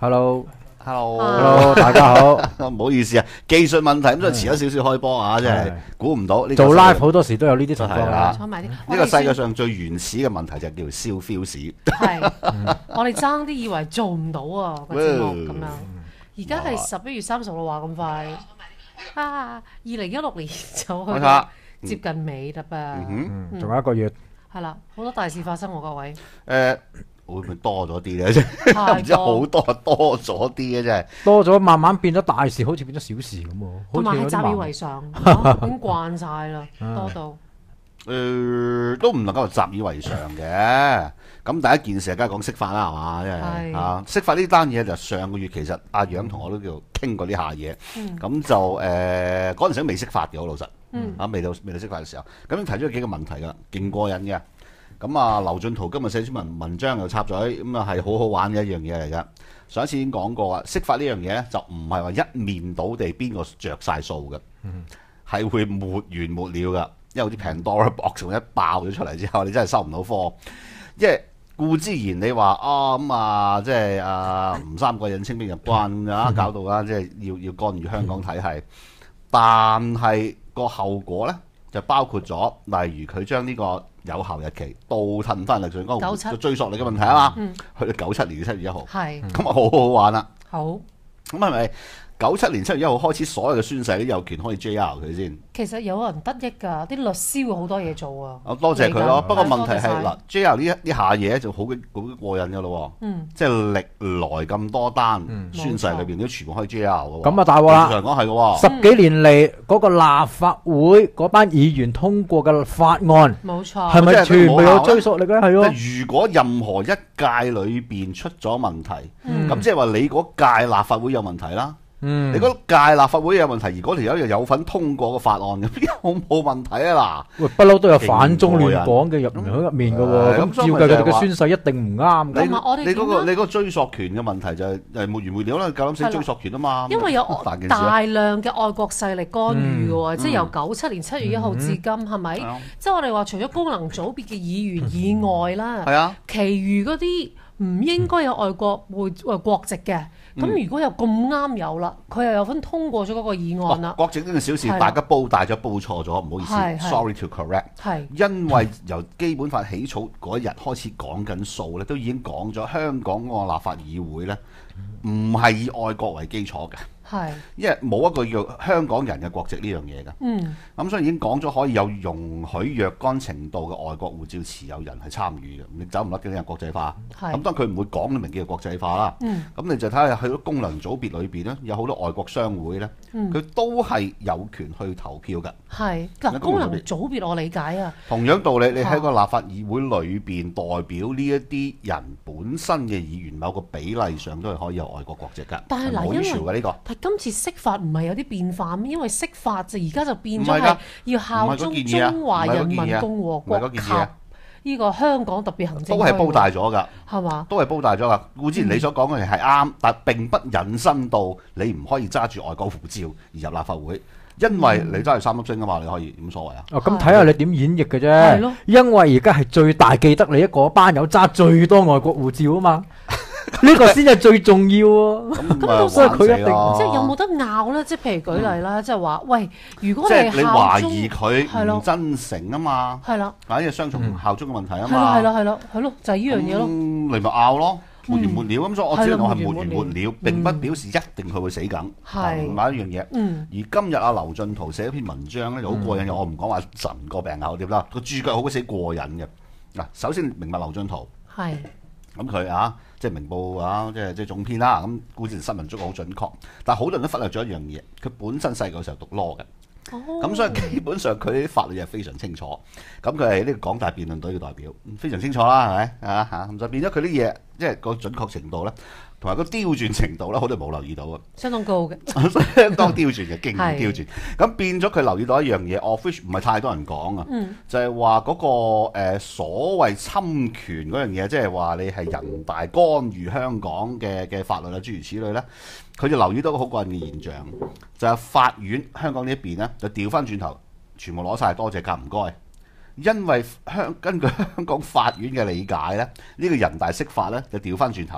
Hello，大家好。 唔好意思啊，技術問題咁，所以遲咗少少開波啊，真係估唔到。 做 live 好多時都有呢啲情況啦。 坐埋啲。 呢個世界上最原始嘅問題就叫燒 feel 係，我哋爭啲以為做唔到啊個節目咁樣。而家係11月30號話咁快啊！2016年就去到接近尾啦噃。 仲有一個月。 係啦，好多大事發生喎，各位。 會唔會多咗啲咧？唔知好多咗啲嘅真係。 多咗，慢慢變咗大事，好似變咗小事咁喎。 同埋係習以為常，已經慣晒啦，多到。 都唔能夠習以為常嘅。咁第一件事梗係講釋法啦，係嘛？因為釋法呢單嘢就上個月其實阿楊同我都叫傾過呢下嘢。咁就嗰陣時都未釋法嘅，好老實。未到釋法嘅時候，咁提出咗幾個問題㗎，勁過癮嘅。咁啊，劉進圖今日寫篇文章又插嘴，咁啊係好好玩嘅一樣嘢嚟㗎。上一次已經講過啊，釋法呢樣嘢咧就唔係話一面倒地邊個着晒數嘅，係會沒完沒了㗎。因為好似 Pandora box 一爆咗出嚟之後，你真係收唔到貨。因為固之然你話即係吳三桂引清兵入關啊，搞到啊即係要干預香港體系，但係個後果咧就包括咗，例如佢將呢個有效日期倒褪翻嚟，上講個追溯力嘅問題啊嘛，去到97年7月1號，咁啊好好玩啦。 好， 咁係咪97年7月1號開始所有嘅宣誓都有權可以 JR 佢先？ 其實有人得益㗎，啲律師會好多嘢做啊。 多謝佢咯。不過問題係嗱，JR 呢下嘢就好過癮㗎咯。即係歷來咁多單宣誓裏邊都全部可以 JR 㗎喎。 咁啊大鑊啦！ 常講係㗎喎。 10幾年嚟嗰個立法會嗰班議員通過嘅法案， 冇錯， 係咪全部有追溯力咧？係咯。 如果任何一屆裏邊出咗問題，咁即係話你嗰屆立法會有問題啦。你嗰屆立法會有問題，而嗰條友又有份通過個法案嘅，邊有冇問題啊？嗱， 喂，不嬲都有反中亂港嘅入面嘅喎，咁照計佢哋嘅宣誓一定唔啱嘅。 你嗰個追溯權嘅問題就係沒完沒了啦，夠膽死追溯權啊嘛。 因為有大量嘅外國勢力干預嘅喎，即係由97年7月1號至今，係咪？即係我哋話除咗功能組別嘅議員以外啦，其餘嗰啲唔應該有外國國籍嘅。咁如果又咁啱有啦，佢又有份通過咗嗰個議案啦。 國籍呢件小事，大家煲大咗，煲錯咗，唔好意思，sorry to correct。因為由基本法起草嗰日開始講緊數咧，都已經講咗香港個立法議會咧，唔係以愛國為基礎嘅。因為冇一個叫香港人嘅國籍呢樣嘢㗎。咁所以已經講咗可以有容許若干程度嘅外國護照持有人係參與嘅，你走唔甩嘅呢個國際化。咁當然佢唔會講明叫做國際化啦。咁你就睇下去到功能組別裏邊咧，有好多外國商會咧，佢都係有權去投票㗎。 嗱，功能組別我理解啊。 同樣道理，你喺個立法議會裏邊代表呢一啲人本身嘅議員，某個比例上都係可以有外國國籍㗎。 但係嗱，因為今次釋法唔係有啲變化咩？因為釋法就而家就變咗係要效忠中華人民共和國及呢個香港特別行政區， 都係煲大咗㗎， 係嘛？ 都係煲大咗㗎。固之然你所講嘅係啱，但並不引申到你唔可以揸住外國護照而入立法會，因為你揸住3粒星啊嘛，你可以冇所謂啊。 咁睇下你點演繹嘅啫。因為而家係最大記得你一個班友揸最多外國護照啊嘛。呢個先係最重要喎。 咁所以佢一定即係有冇得拗咧？即係譬如舉例啦，即係話喂，如果你懷疑佢唔真誠啊嘛，因為雙重效忠嘅問題啊嘛， 係咯，就係呢樣嘢咯。 你咪拗咯，沒完沒了咁，所以我知道我係沒完沒了，並不表示一定佢會死梗，係咪一樣嘢？而今日阿劉進圖寫一篇文章咧，就好過癮嘅。我唔講話神個病咬點啦，個注腳好鬼死過癮嘅。嗱，首先明白劉進圖係咁佢即係明報即係總編啦。咁固然新聞捉得好準確，但係好多人都忽略咗一樣嘢，佢本身細個時候讀 law 嘅。咁所以基本上佢啲法律係非常清楚。咁佢係呢個港大辯論隊嘅代表，非常清楚啦，係咪咁就變咗佢啲嘢，即係個準確程度咧，同埋個刁鑽程度咧，好多人冇留意到啊。 相當高嘅， 相當刁鑽嘅，經典刁鑽。咁變咗佢留意到一樣嘢 of which 唔係太多人講啊。就係話嗰個所謂侵權嗰樣嘢，即係話你係人大干預香港嘅法律啊，諸如此類咧。佢就留意到個好過癮嘅現象，就係法院香港呢一邊咧，就調翻轉頭，全部攞晒多謝夾唔該。因為根據香港法院嘅理解咧，呢個人大釋法咧就調翻轉頭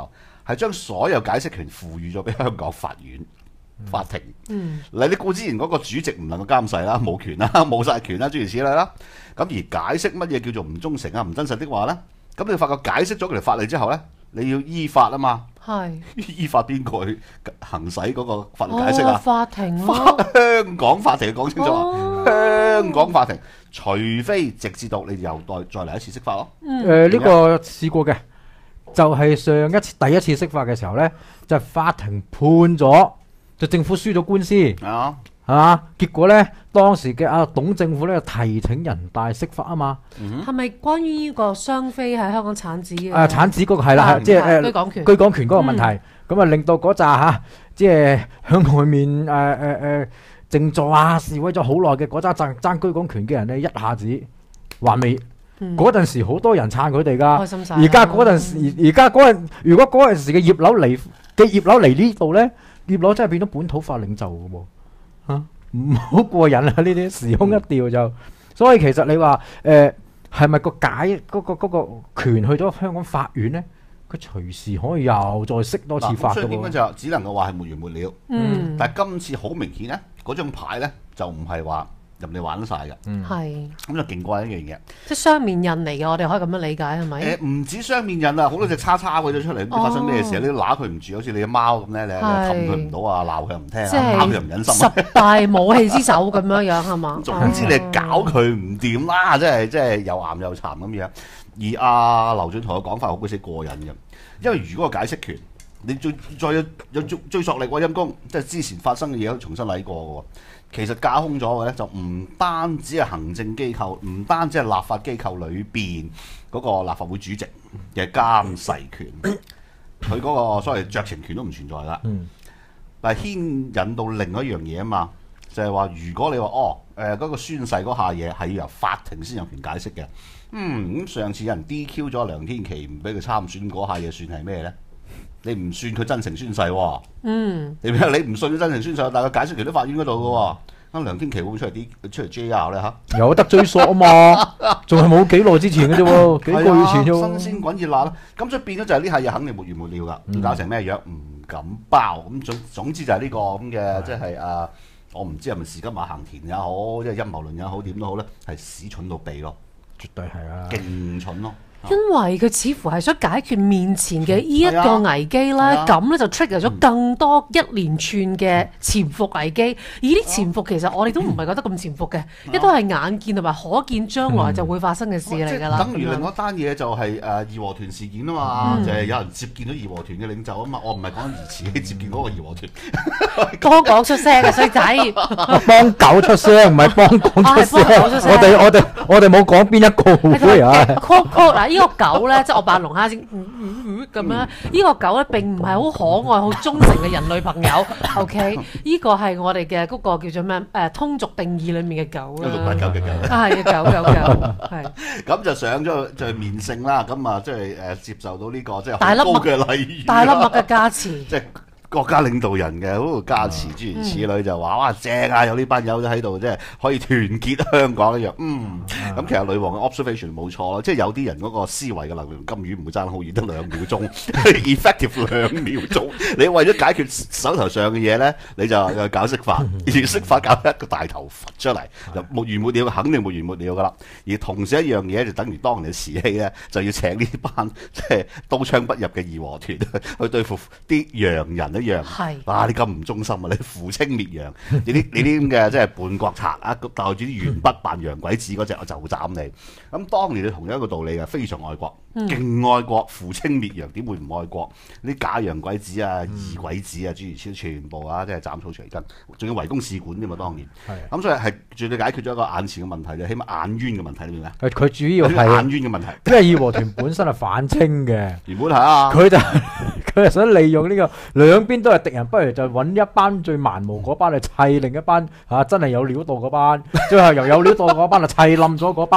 係將所有解釋權賦予咗俾香港法院。法庭，你固之然嗰個主席唔能夠監誓啦，冇權啦，冇殺權啦，諸如此類啦。咁而解釋乜嘢叫做唔忠誠啊、唔真實的話咧，咁你發覺解釋咗佢條法例之後咧，你要依法啊嘛。係依法邊個去行使嗰個法律解釋啊？ 法庭香港法庭講清楚啊！香港法庭，除非直至到你又再嚟一次釋法咯。 呢個試過嘅，就係第一次釋法嘅時候咧，就係法庭判咗。就政府輸咗官司，係嘛？結果咧，當時嘅董政府咧提請人大釋法啊嘛。 係咪關於呢個雙非喺香港產子嘅？ 產子嗰個係啦，即係居港權嗰個問題，咁啊令到嗰扎即係響外面靜坐示威咗好耐嘅嗰扎爭居港權嘅人咧，一下子還未。嗰陣時好多人撐佢哋噶，而家嗰陣時，如果嗰陣時嘅葉劉嚟呢度咧。葉劉真係變咗本土化領袖嘅喎，唔好過癮啊！呢啲時空一調就，所以其實你話係咪個權去咗香港法院咧？佢隨時可以又再釋多次法嘅喎。所以點解就只能夠話係沒完沒了？但係今次好明顯咧，嗰張牌咧就唔係話任你玩晒嘅， 係咁就勁過一樣嘢， 即係雙面刃嚟嘅，我哋可以咁樣理解係咪？ 唔止雙面刃啊，好多隻叉鬼咗出嚟，唔知發生咩事，你都揦佢唔住，好似你隻貓咁咧，你氹佢唔到啊，鬧佢又唔聽，打佢又唔忍心， 十大武器之首咁樣樣係嘛？ 總之你搞佢唔掂啦，即係又岩又殘咁樣。而阿劉進圖嘅講法好鬼死過癮嘅，因為如果個解釋權你再有追溯力喎，陰公，即係之前發生嘅嘢都重新嚟過嘅喎。其實架空咗嘅咧，就唔單止係行政機構，唔單止係立法機構裏邊嗰個立法會主席嘅監誓權，佢嗰個所謂酌情權都唔存在啦。但係牽引到另一樣嘢啊嘛，就係話如果你話嗰個宣誓嗰下嘢係要由法庭先有權解釋嘅，咁上次有人 DQ 咗梁天琦唔俾佢參選嗰下嘢算係咩咧？你唔算佢真誠宣誓喎，你唔信佢真誠宣誓，但係佢解釋權喺法院嗰度嘅喎。咁梁天琦會唔會出嚟 JR 咧嚇？ 有得追溯啊嘛，仲係冇幾耐之前嘅啫喎，幾個月前啫。 新鮮滾熱辣啦，咁所以變咗就係呢下嘢肯定沒完沒了㗎，搞成咩樣唔敢包。咁總之就係呢個咁嘅，即係我唔知係咪時金馬行田也好，即係陰謀論也好，點都好咧，係屎蠢到痹咯， 絕對係啊， 勁蠢咯。 因為佢似乎係想解決面前嘅呢一個危機啦，咁咧就 trigger 咗更多一連串嘅潛伏危機。而啲潛伏其實我哋都唔係覺得咁潛伏嘅，一都係眼見同埋可見將來就會發生嘅事嚟㗎啦。 等於另外一單嘢就係義和團事件啊嘛，就係有人接見到義和團嘅領袖啊嘛。我唔係講疑似接見嗰個義和團， 幫狗出聲嘅衰仔， 幫狗出聲唔係幫狗出聲。我哋冇講邊一個會啊。 呢個狗咧，即係我扮龍蝦先咁樣。呢個狗咧並唔係好可愛、好忠誠嘅人類朋友。OK， 呢個係我哋嘅嗰個叫做咩？通俗定義裡面嘅狗啦。 689嘅狗。 係狗，係。 咁就上咗就係面聖啦。咁啊，即係接受到呢個即係好高嘅禮遇。 大粒麥嘅加持。 即係國家領導人嘅嗰個加持，諸如此類就話哇正啊！有呢班友喺度，即係可以團結香港一樣。咁其實女王嘅 observation 冇錯咯，即係有啲人嗰個思維嘅能力，金魚唔會爭好遠，得2秒鐘，effective 2秒鐘。你為咗解決手頭上嘅嘢咧，你就搞釋法，而釋法搞一個大頭佛出嚟，就沒完沒了，肯定沒完沒了噶啦。而同時一樣嘢就等於當年嘅時期咧，就要請呢班即係刀槍不入嘅義和團去對付啲洋人一樣。你咁唔忠心啊！你扶清滅洋，你啲咁嘅即係叛國賊啊！帶住啲鉛筆扮洋鬼子嗰隻，我就斬你。咁當年你同樣一個道理嘅，非常愛國，勁愛國，扶清滅洋，點會唔愛國？啲假洋鬼子啊、異鬼子啊，諸如此類，全部即係斬草除根，仲要圍攻使館添嘛！當年，咁所以係絕對解決咗一個眼前嘅問題，就起碼眼冤嘅問題裏面咧。 佢主要係眼冤嘅問題， 因為義和團本身係反清嘅， 原本係啊， 佢係想利用呢個兩邊都係敵人，不如就揾一班最蠻無嗰班嚟砌另一班真係有料到嗰班，最後又有料到嗰班就砌冧咗嗰班。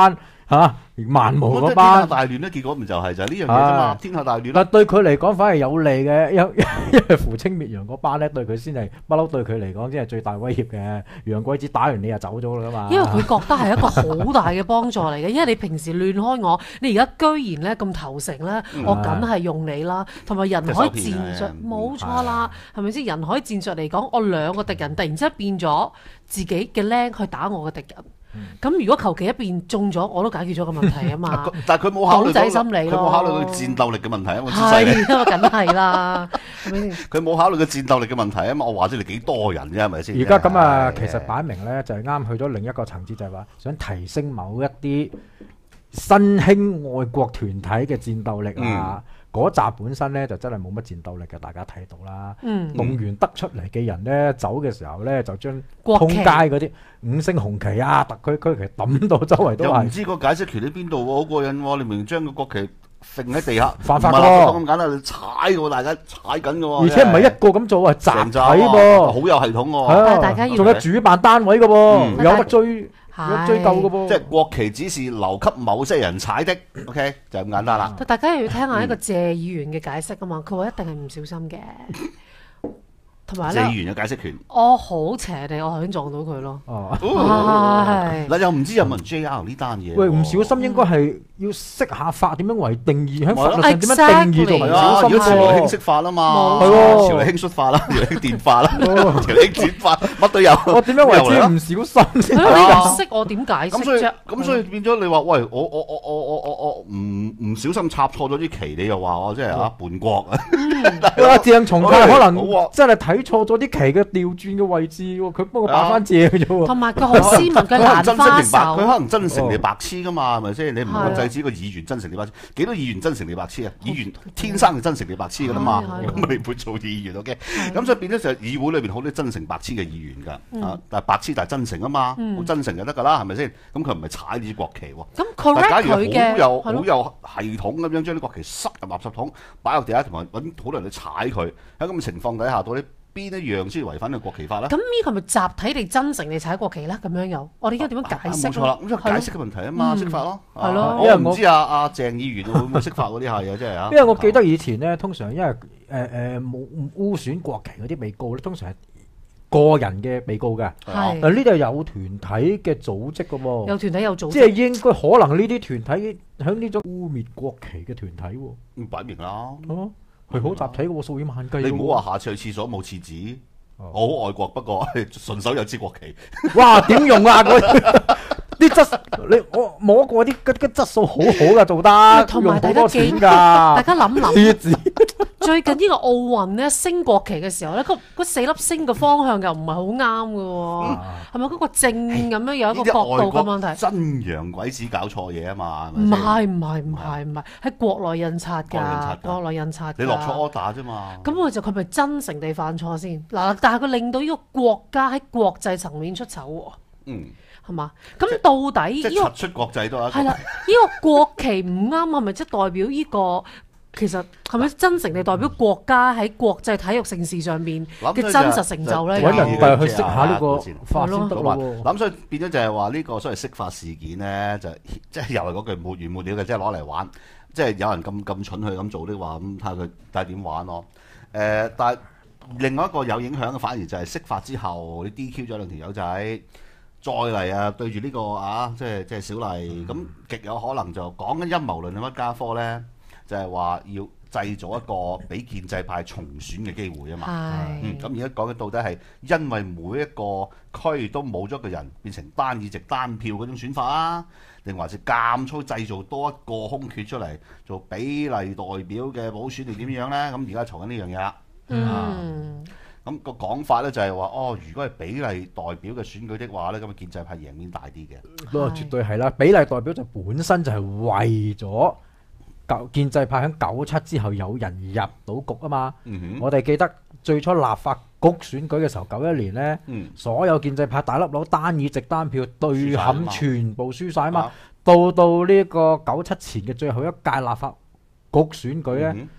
嚇蠻無嗰班。 天下大亂咧，結果咪就係呢樣嘢啫嘛。天下大亂嗱，對佢嚟講反而有利嘅，因為扶清滅洋嗰班咧，對佢先係不嬲，對佢嚟講先係最大威脅嘅。洋鬼子打完你就走咗啦嘛。 因為佢覺得係一個好大嘅幫助嚟嘅，因為你平時亂開我，你而家居然咧咁投誠咧，我梗係用你啦。同埋人海戰術冇錯啦，係咪先？人海戰術嚟講，我兩個敵人突然之間變咗自己嘅僆去打我嘅敵人。咁如果求其一邊中咗，我都解決咗個問題啊嘛。 但係佢冇考慮仔心理咯， 佢冇考慮佢戰鬥力嘅問題啊嘛。 係，梗係啦，係咪先？ 佢冇考慮佢戰鬥力嘅問題啊嘛。我話知你幾多人啫，係咪先？ 而家咁啊，其實擺明咧就係啱去咗另一個層次，就係話想提升某一啲新興愛國團體嘅戰鬥力啊。嗰集本身咧就真係冇乜戰鬥力嘅，大家睇到啦。動員得出嚟嘅人咧走嘅時候咧，就將通街嗰啲5星紅旗啊、特區區旗抌到周圍都係。 又唔知個解釋權喺邊度喎？好過癮喎！你明明將個國旗揈喺地下， 犯法喎。 咁簡單，你踩喎，大家踩緊嘅喎。 而且唔係一個咁做啊，集體噃， 好有系統喎。 但係大家要仲有主辦單位嘅喎，有得追。追究嘅噃， 即係國旗只是留給某些人踩的 ，OK 就咁簡單啦。 但大家又要聽下一個謝議員嘅解釋啊嘛，佢話一定係唔小心嘅。同埋咧， 謝議員嘅解釋權， 我好邪地，我頭先撞到佢咯。 嗱又唔知有冇人 JR 呢單嘢？ 喂，唔小心應該係要識下法點樣為定義，喺法律上點樣定義同埋小心。 如果潮流興識法啊嘛， 係喎， 潮流興率法啦，潮流興電法啦，潮流興剪法，乜都有。 我點樣為之唔小心先？ 你唔識我點解釋啫？ 咁所以變咗你話喂，我唔小心插錯咗啲旗，你又話我即係叛國啊？ 鄭松泰可能真係睇錯咗啲旗嘅調轉嘅位置喎，佢幫我擺翻正嘅啫喎。 同埋佢好斯文嘅蘭花手， 佢可能真誠你白痴噶嘛，係咪先？你唔能夠制止個議員真誠你白痴，幾多議員真誠你白痴啊？議員天生就真誠你白痴噶啦嘛，咁你唔會做議員 OK？咁所以變咗就係議會裏邊好多真誠白痴嘅議員㗎，但係白痴但係真誠啊嘛，好真誠就得㗎啦，係咪先？咁佢唔係踩呢啲國旗喎。 咁 correct 佢嘅好有系統咁樣將啲國旗塞入垃圾桶，擺落地下，同埋揾好多人去踩佢。喺咁嘅情況底下，到底邊一樣先違反個國旗法咧？ 咁呢個係咪集體地真誠地踩國旗咧？咁樣有，我哋而家點樣解釋？ 冇錯啦，咁就解釋嘅問題啊嘛，釋法咯。 係咯， 因為唔知阿鄭議員會唔會釋法嗰啲下嘢，真係啊。 因為我記得以前咧，通常因為冇污損國旗嗰啲被告咧，通常係個人嘅被告嘅。 係。 呢度有團體嘅組織嘅喎。 有團體有組織。 即係應該可能呢啲團體響呢種污蔑國旗嘅團體喎。 咁擺明啦。 係好集體嘅喎，數以萬計。 你唔好話下次去廁所冇廁紙，我好愛國，不過順手有支國旗。 哇！點用啊？啲質我摸過啲質素好好噶，做得同埋好多錢㗎。 大家諗諗，最近呢個奧運咧升國旗嘅時候咧，嗰4粒星嘅方向又唔係好啱嘅喎，係咪嗰個正咁樣有一個角度嘅問題？ 真洋鬼子搞錯嘢啊嘛！ 唔係，喺國內印刷㗎，國內印刷。 你落錯 order 啫嘛。 咁佢咪真誠地犯錯先嗱？但係佢令到呢個國家喺國際層面出醜喎。係嘛？咁到底即係出國際都係啦，呢個國旗唔啱，係咪即係代表呢個其實係咪真誠地代表國家喺國際體育盛事上面嘅真實成就咧？ 揾人去識下呢個法先得喎。 咁所以變咗就係話呢個所謂釋法事件咧，就即係又係嗰句沒完沒了嘅，即係攞嚟玩。即係有人咁蠢去咁做的話，咁睇下佢睇下點玩咯。但係另外一個有影響嘅，反而就係釋法之後，你 DQ 咗2條友仔。再嚟啊！對住呢個即係小麗咁，極有可能就講緊陰謀論嘅乜家科咧，就係話要製造一個俾建制派重選嘅機會啊嘛。咁而家講緊到底係因為每一個區都冇咗個人變成單議席單票嗰種選法啊，定還是監粗製造多一個空缺出嚟做比例代表嘅補選定點樣咧？咁而家嘈緊呢樣嘢啦。咁個講法咧就係話，如果係比例代表嘅選舉的話咧，咁建制派贏面大啲嘅。 絕對係啦，比例代表就本身就係為咗建制派喺97之後有人入到局啊嘛。我哋記得最初立法局選舉嘅時候，91年呢，所有建制派大粒佬單議席單票對冚全部輸晒啊嘛。到呢個97前嘅最後一屆立法局選舉呢。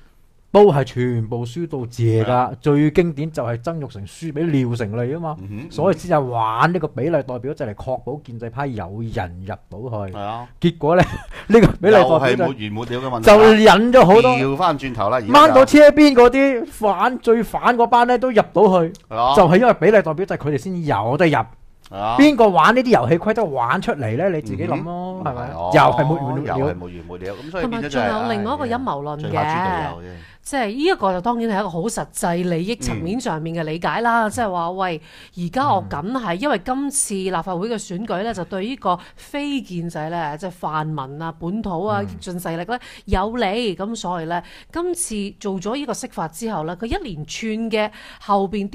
都係全部輸到謝㗎。最經典就係曾鈺成輸俾廖成利啊嘛，所以先係玩呢個比例代表，就嚟確保建制派有人入到去。結果咧呢個比例代表係沒完沒了嘅問題， 就引咗好多調翻轉頭啦， 掹到車邊嗰啲最反嗰班咧都入到去，就係因為比例代表就係佢哋先有得入。邊個玩呢啲遊戲規則玩出嚟咧？你自己諗咯，係咪？又係沒完沒了， 咁所以變咗就係。 同埋仲有另外一個陰謀論嘅，即係呢一個就當然係一個好實際利益層面上面嘅理解啦。即係話喂，而家我梗係因為今次立法會嘅選舉咧，就對呢個非建制咧，即係泛民啊、本土啊、激進勢力咧有利。咁所以咧，今次做咗呢個釋法之後咧，佢一連串嘅後邊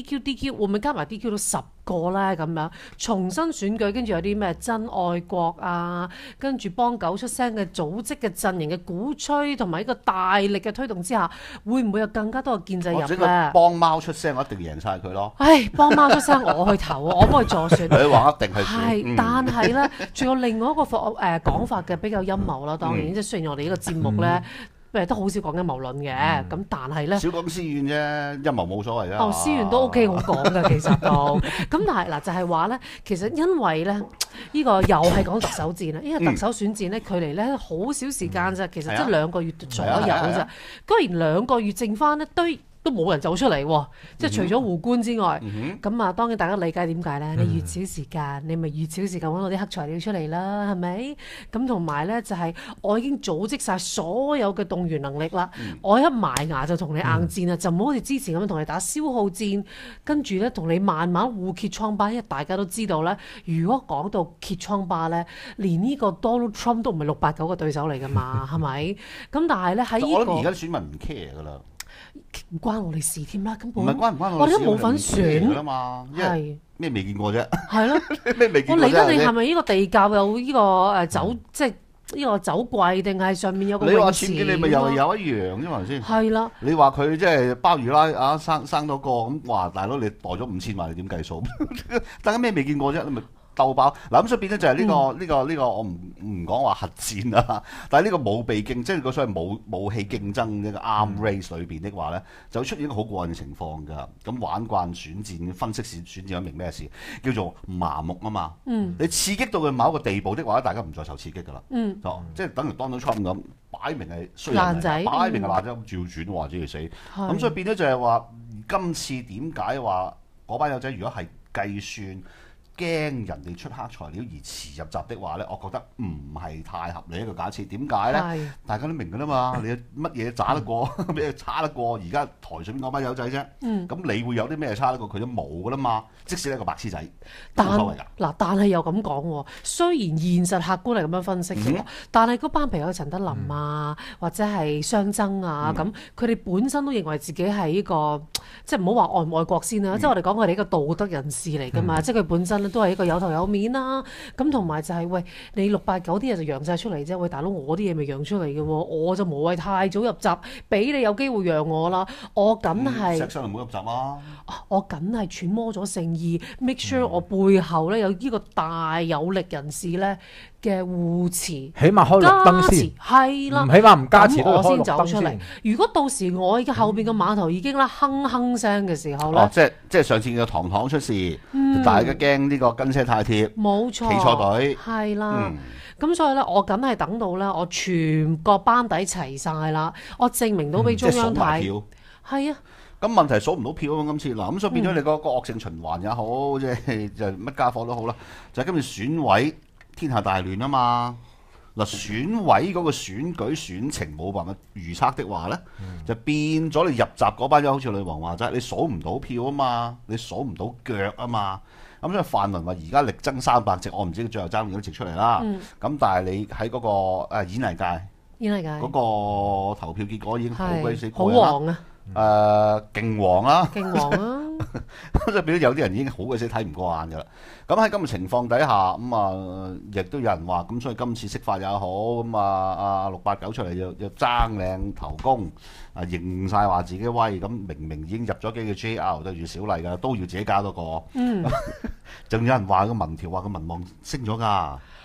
DQ 會唔會加埋 DQ 到10個咧？咁樣重新選舉，跟住有啲咩真愛國啊，跟住幫狗出聲嘅組織嘅陣營嘅鼓吹，同埋一個大力嘅推動之下，會唔會有更加多嘅建制入咧？ 幫貓出聲，我一定贏晒佢咯。 唉，幫貓出聲，我去投，我幫佢助選。 佢話一定係係，但係咧，仲有另外一個講法嘅比較陰謀啦。當然，即係雖然我哋呢個節目咧。都好少講陰謀論嘅，咁但係咧， 少講私怨啫，陰謀冇所謂啊。 私怨都 OK 好講㗎，其實都。咁但係嗱，就係話咧，其實因為咧，呢個又係講特首戰啦，因為特首選戰咧，距離咧好少時間啫，其實即係2個月左右嘅啫。居然2個月剩翻一堆。都冇人走出嚟喎，即係除咗胡官之外，咁啊當然大家理解點解咧？你越少時間，你咪越少時間揾到啲黑材料出嚟啦，係咪？咁同埋咧就係我已經組織晒所有嘅動員能力啦，我一埋牙就同你硬戰啦，就唔好好似之前咁樣同你打消耗戰，跟住咧同你慢慢互揭瘡疤，因為大家都知道咧，如果講到揭瘡疤咧，連呢個 Donald Trump 都唔係689嘅對手嚟㗎嘛，係咪？咁但係咧喺呢個， 我諗而家啲選民唔 care 㗎啦。 唔關我哋事添啦，根本唔係關我哋都冇份選㗎嘛，係咩未見過啫？ 係咯， 咩未見過啫？ 我理得你係咪呢個地窖有呢個酒，即係呢個酒櫃，定係上面有個泳池？ 你話僭建你咪又係有一樣啫嘛先。係啦， 你話佢即係鮑魚啦生多個咁，哇大佬你袋咗5000萬，你點計數？大家咩未見過啫？你咪鬥爆嗱咁，所以變咗就係呢個我唔講話核戰啊，但係呢個武備競，即係個所謂武器競爭呢個 arm race 裏邊的話咧，就出現一個好過癮嘅情況㗎。咁玩慣選戰分析選戰，明咩事？叫做麻木啊嘛。你刺激到佢某一個地步的話，大家唔再受刺激㗎啦。即係等於 Donald Trump 咁，擺明係衰人嚟，擺明係爛仔咁照轉，或者要死。咁所以變咗就係話，今次點解話嗰班友仔如果係計算？驚人哋出黑材料而遲入閘的話咧，我覺得唔係太合理一個假設。點解咧？大家都明㗎啦嘛，你乜嘢渣得過，咩差得過？而家台上面嗰班友仔啫，咁你會有啲咩差得過佢都冇㗎啦嘛。即使係一個白痴仔，冇所謂㗎。但係又咁講喎，雖然現實客觀係咁樣分析嘅，但係嗰班譬如陳德霖啊，或者係雙曾啊，咁佢哋本身都認為自己係呢個，即係唔好話愛唔愛國先啦，即係我哋講佢哋一個道德人士嚟㗎嘛，即係佢本身都係一個有頭有面啦，咁同埋就係喂，你689啲嘢就揚晒出嚟啫，喂大佬我啲嘢未揚出嚟嘅喎，我就無謂太早入閘，俾你有機會讓我啦，我梗係石生唔好入閘啊！ 我梗係揣摩咗誠意 ，make sure 我背後咧有呢個大有力人士咧嘅護持，起碼開綠燈先， 係啦， 起碼唔加持我先走出嚟。如果到時我而家後邊嘅碼頭已經啦哼哼聲嘅時候咧， 即係上次嘅堂堂出事，大家驚呢個跟車太貼， 冇錯， 企錯隊， 係啦。咁所以咧，我梗係等到咧，我全個班底齊晒啦，我證明到俾中央睇，係啊。 咁問題數唔到票啊！今次嗱，咁所以變咗你個惡性循環也好，即係就乜家伙都好啦，就係今次選委天下大亂啊嘛！嗱，選委嗰個選舉選情冇辦法預測的話咧，就變咗你入閘嗰班友好似女王話齋，你數唔到票啊嘛，你數唔到腳啊嘛。咁所以泛民話而家力爭300席，我唔知佢最後爭幾多席出嚟啦。咁但係你喺嗰個演藝界嗰個投票結果已經好鬼死過癮啦。勁黃啦，勁黃啦，咁就變咗有啲人已經好鬼死睇唔過眼㗎啦。咁喺咁嘅情況底下，咁亦都有人話，咁所以今次釋法也好，咁阿689出嚟又爭靚頭功，認晒話自己威，咁明明已經入咗幾個 JR 對住小麗㗎，都要自己加多個。仲有人話個民調話個民望升咗㗎。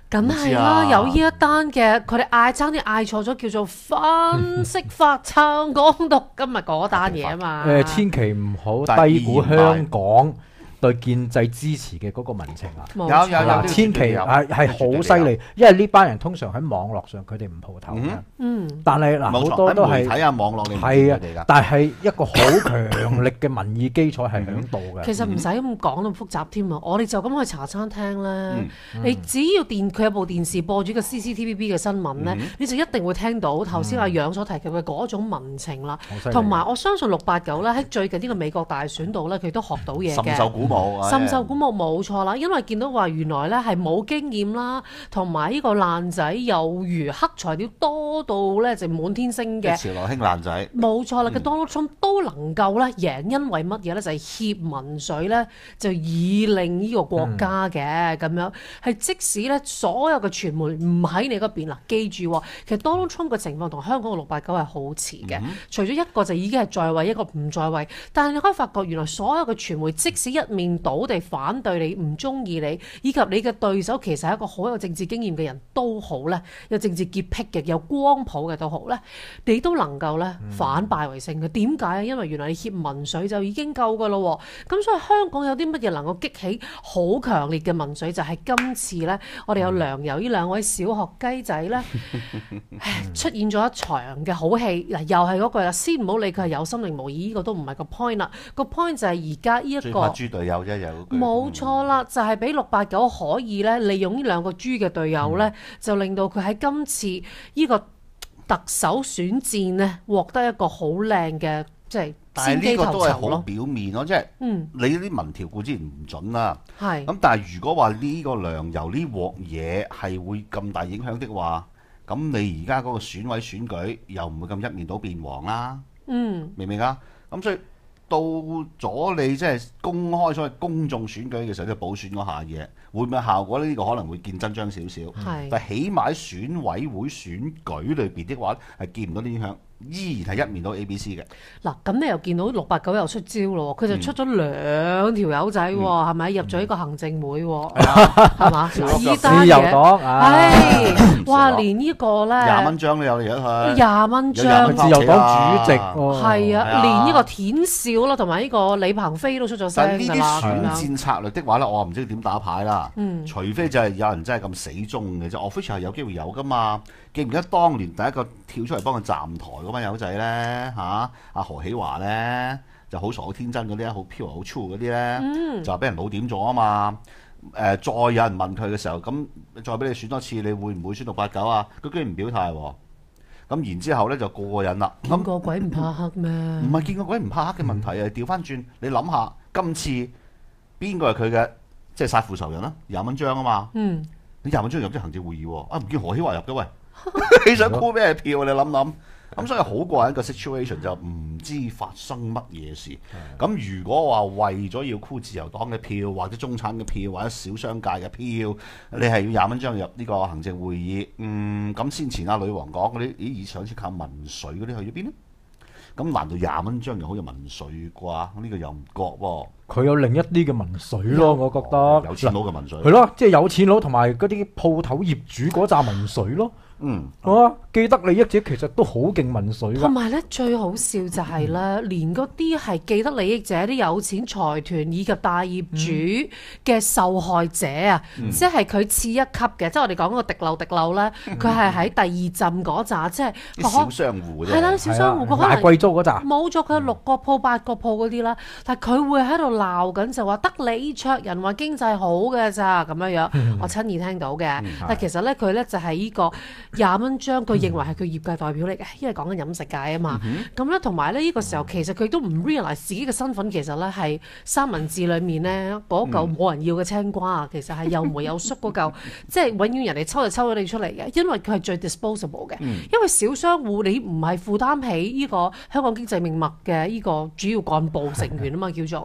梗係啦，有呢一單嘅，佢哋爭啲嗌錯咗，叫做分析法撐港獨，今日嗰單嘢啊嘛。 千祈唔好低估香港對建制支持嘅嗰個民情啊！ 有， 千祈係好犀利，因為呢班人通常喺網絡上佢哋唔蒲頭嘅，但係嗱好多都係睇下網絡你係啊，但係一個好強力嘅民意基礎係喺度嘅。 其實唔使咁講咁複雜添啊！我哋就咁去茶餐廳咧，你只要佢有部電視播住個 CCTVB 嘅新聞咧，你就一定會聽到頭先阿楊所提及嘅嗰種民情啦。同埋我相信689咧喺最近呢個美國大選度咧，佢都學到嘢嘅。深受鼓舞冇錯啦，因為見到話原來咧係冇經驗啦，同埋呢個爛仔有如黑材料多到咧就滿天星嘅潮流興爛仔， 冇錯啦。嘅 Donald Trump 都能夠咧贏，因為乜嘢咧？就係協民粹咧，就以令呢個國家嘅咁樣係即使咧所有嘅傳媒唔喺你嗰邊啦，記住其實 Donald Trump 嘅情況同香港嘅689係好似嘅，除咗一個就已經係在位，一個唔在位，但係你可以發覺原來所有嘅傳媒即使一面倒地反對你，唔中意你，以及你嘅對手其實係一個好有政治經驗嘅人都好咧，有政治潔癖嘅，有光譜嘅都好咧，你都能夠咧反敗為勝嘅。點解啊？因為原來你協民粹就已經夠噶咯。咁所以香港有啲乜嘢能夠激起好強烈嘅民粹，就係今次咧，我哋有梁游呢兩位小學雞仔咧出現咗一場嘅好戲。嗱，又係嗰句啦，先唔好理佢係有心定無意，呢個都唔係個 point 啦。個 point 就係而家呢一個有啫，有冇錯啦，就係俾689可以咧利用呢兩個豬嘅隊友咧，就令到佢喺今次呢個特首選戰咧獲得一個好靚嘅即係先機頭籌咯。但係呢個都係好表面咯，即係你啲民調固之然唔準啦。係咁，但係如果話呢個梁游呢鑊嘢係會咁大影響的話，咁你而家嗰個選委選舉又唔會咁一面倒變黃啦。明唔明啊？咁所以到咗你即係公開所謂公眾選舉嘅時候，即係補選嗰下嘢，會唔會效果呢？呢個可能會見真章少少。但係起碼喺選委會選舉裏邊的話，係見唔到啲影響。依然係一面到 ABC 嘅。嗱，咁你又見到689又出招咯，佢就出咗兩條友仔喎，係咪入咗呢個行政會喎？係嘛？呢單嘢，哇！連呢個咧 20蚊張都有嚟咗佢 ，20蚊張， 自由黨主席係啊，連呢個田少啦，同埋呢個李鵬飛都出咗聲㗎啦。 但係呢啲選戰策略的話咧，我唔知點打牌啦。除非就係有人真係咁死忠嘅啫，我非常係有機會有㗎嘛。記唔記得當年第一個跳出嚟幫佢站台嗰班友仔咧嚇？阿何喜華咧就好傻好天真嗰啲好 pure 好 true 嗰啲咧，就俾人冇點咗啊嘛！再有人問佢嘅時候，咁再俾你選多次，你會唔會選689啊？佢居然唔表態喎。咁然之後咧就過癮啦。 見過鬼唔怕黑咩？ 唔係見過鬼唔怕黑嘅問題啊！調翻轉，你諗下今次邊個係佢嘅即係殺父仇人啦？20蚊張啊嘛。你20蚊張入咗行政會議喎，唔見何喜華入嘅喂。你想箍咩票？你諗諗，咁所以好過一個 situation 就唔知發生乜嘢事。咁如果話為咗要箍自由黨嘅票，或者中產嘅票，或者小商界嘅票，你係要20蚊張入呢個行政會議，咁先前阿女王講嗰啲，以上次靠民粹嗰啲去咗邊呢？咁難道20蚊張又好有民粹啩？呢個又唔覺喎。 佢有另一啲嘅民粹咯，我覺得有錢佬嘅民粹係咯，即係有錢佬同埋嗰啲鋪頭業主嗰紮民粹咯。既得利益者其實都好勁民粹㗎。 同埋咧，最好笑就係咧，連嗰啲係既得利益者、啲有錢財團以及大業主嘅受害者啊，即係佢次一級嘅，即係我哋講嗰個滴漏咧，佢係喺第二陣嗰紮，即係小商戶啫。 係啦，小商戶佢可能大貴租嗰紮冇咗佢6個鋪、8個鋪嗰啲啦，但係佢會喺度鬧緊，就話得李卓人話經濟好嘅咋咁樣樣，我親耳聽到嘅。但其實咧，佢咧就係呢個20蚊張，佢認為係佢業界代表嚟嘅，因為講緊飲食界啊嘛。咁咧同埋咧呢個時候，其實佢都唔 realize 自己嘅身份其實咧係三文治裏面咧嗰嚿冇人要嘅青瓜啊，其實係又霉又縮嗰嚿，即係永遠人哋抽就抽咗你出嚟嘅，因為佢係最 disposable 嘅。因為小商戶你唔係負擔起呢個香港經濟命脈嘅呢個主要幹部成員啊嘛，叫做，反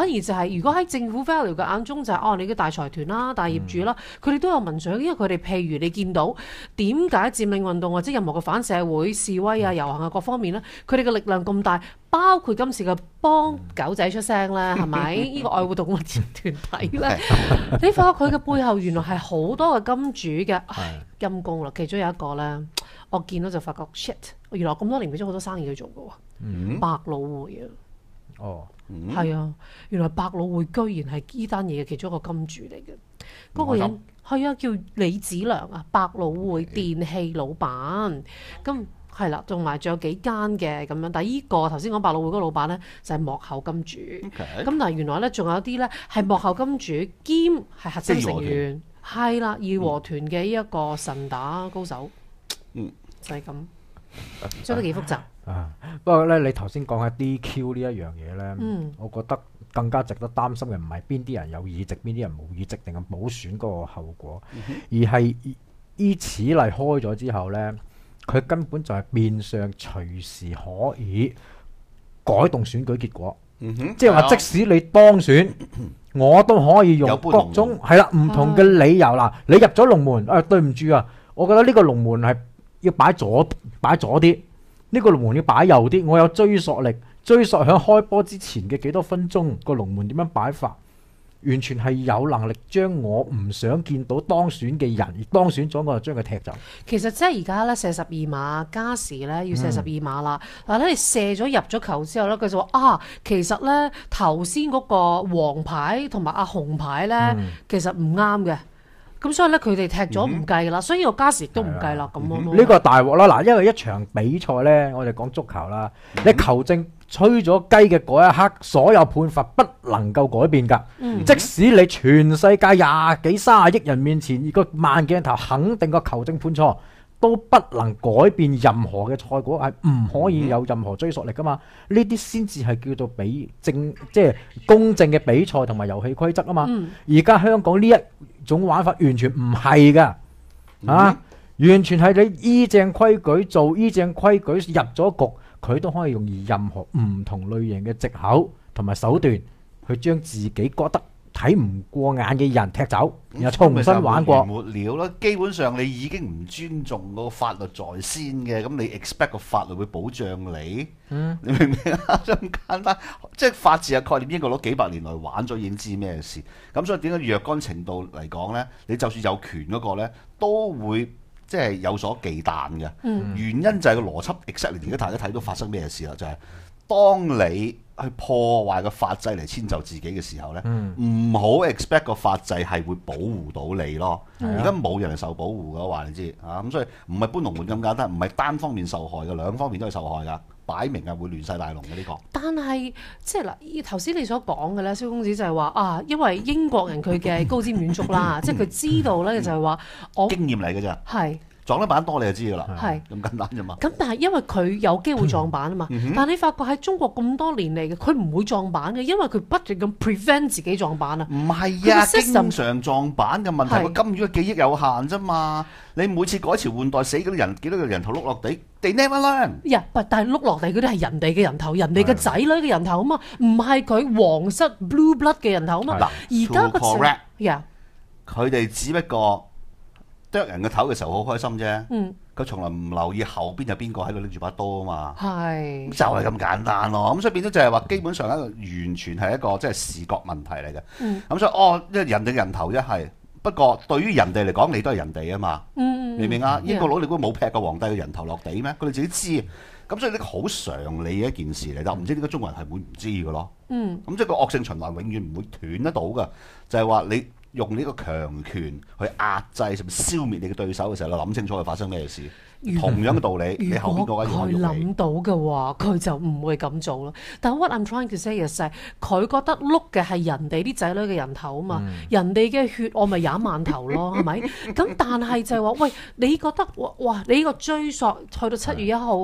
反而就係如果喺政府 value 嘅眼中就係你嘅大財團啦、大業主啦，佢哋都有民想，因為佢哋譬如你見到點解佔領運動或者任何嘅反社會示威啊、遊行啊各方面咧，佢哋嘅力量咁大，包括今次嘅幫狗仔出聲咧，係咪？呢個愛護動物團體咧，你發覺佢嘅背後原來係好多嘅金主嘅，陰公啦。其中有一個咧，我見到就發覺 shit， 原來咁多年俾咗好多生意去做嘅喎，百老匯啊。係啊，原來百老匯居然係呢單嘢嘅其中一個金主嚟嘅。嗰個人係啊，叫李子良啊，百老匯電器老闆。咁係啦，仲有幾間嘅咁樣。但係呢個頭先講百老匯嗰個老闆咧，就係幕後金主。咁但係原來咧，仲有啲咧係幕後金主兼係核心成員。係啦，義和團嘅呢一個神打高手。就係咁，所以都幾複雜。 不過咧，你頭先講下 DQ 呢一樣嘢咧，我覺得更加值得擔心嘅唔係邊啲人有議席，邊啲人冇議席，定係補選嗰個後果，而係依此例開咗之後咧，佢根本就係變相隨時可以改動選舉結果。即係話，即使你當選，我都可以用各種係啦唔同嘅理由啦。你入咗龍門，對唔住啊，我覺得呢個龍門係要擺左啲。呢個龍門要擺右啲，我有追溯力，追溯響開波之前嘅幾多分鐘，個龍門點樣擺法，完全係有能力將我唔想見到當選嘅人，而當選咗我就將佢踢走。 其實即係而家咧射12碼加時咧要射12碼啦。嗱咧你射咗入咗球之後咧，佢就話其實咧頭先嗰個黃牌同埋紅牌咧，其實唔啱嘅。咁所以咧，佢哋踢咗唔計啦，所以個加時亦都唔計啦，咁樣咯。 呢個大鑊啦！嗱，因為一場比賽咧，我哋講足球啦，你球證吹咗雞嘅嗰一刻，所有判罰不能夠改變㗎。即使你全世界20幾30億人面前，個慢鏡頭肯定個球證判錯，都不能改變任何嘅賽果，係唔可以有任何追溯力㗎嘛。呢啲先至係叫做即係公正嘅比賽同埋遊戲規則啊嘛。而家香港呢一種玩法完全唔係㗎，完全係你依正規矩做，依正規矩入咗局，佢都可以用任何唔同類型嘅藉口同埋手段去將自己覺得睇唔過眼嘅人踢走，然後重新玩過。 沒了啦，基本上你已經唔尊重個法律在先嘅，咁你 expect 個法律會保障你？你明唔明啊？咁簡單，即係法治嘅概念，英國攞幾百年來玩咗已經知咩事。咁所以點解若干程度嚟講呢？你就算有權嗰個呢，都會即係有所忌憚嘅。原因就係個邏輯 exactly，而家大家睇到發生咩事啦，就係當你去破壞個法制嚟遷就自己嘅時候呢，唔好 expect 個法制係會保護到你咯。而家冇人係受保護嘅話，你知咁所以唔係搬龍門咁簡單，唔係單方面受害嘅，兩方面都係受害㗎，擺明係會亂晒大龍嘅呢個。 但係即係嗱，頭先你所講嘅呢，蕭公子就係話因為英國人佢嘅高瞻遠矚啦，即係佢知道呢，就係話我經驗嚟嘅咋。 係。 撞得板多你就知㗎啦， 係咁簡單啫嘛。 咁但係因為佢有機會撞板啊嘛，但係你發覺喺中國咁多年嚟嘅，佢唔會撞板嘅，因為佢不斷咁 prevent 自己撞板啊。 唔係啊，經常撞板嘅問題，個金魚嘅記憶有限啫嘛。你每次改朝換代死嗰啲人，幾多個人頭碌落地，they never learn。 但係碌落地嗰啲係人哋嘅人頭，人哋嘅仔女嘅人頭啊嘛，唔係佢皇室 blue blood 嘅人頭啊嘛。 嗱， 而家個佢哋只不過剁人嘅頭嘅時候好開心啫，佢從來唔留意後邊有邊個喺度拎住把刀啊嘛，就係咁簡單咯。咁所以變咗就係話，基本上一個完全係一個即係視覺問題嚟嘅。咁所以因為人哋嘅人頭一係，不過對於人哋嚟講，你都係人哋啊嘛，明唔明啊？英國佬你估冇劈過皇帝嘅人頭落地咩？佢哋自己知，咁所以呢個好常理嘅一件事嚟，但唔知點解中國人係會唔知嘅咯。咁即係個惡性循環永遠唔會斷得到嘅，就係話你用呢個強權去壓制甚至消滅你嘅對手嘅時候，你諗清楚佢發生咩事。同樣嘅道理，你後邊嗰個要佢諗到嘅話，佢就唔會咁做咯。但係 what I'm trying to say is 係佢覺得碌嘅係人哋啲仔女嘅人頭啊嘛，人哋嘅血我咪廿萬頭咯，係咪？咁但係就係話，喂，你覺得哇，你呢個追溯去到7月1號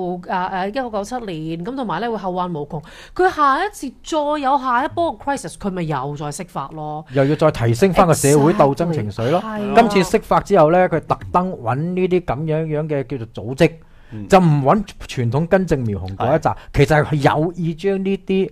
1997年咁，同埋咧會後患無窮。佢下一次再有下一波 crisis， 佢咪又再釋法咯， 又要再提升翻個社會鬥爭情緒咯。今次釋法之後咧，佢特登揾呢啲咁樣嘅叫做組織，就唔揾傳統根正苗紅嗰一集，其實係有意將呢啲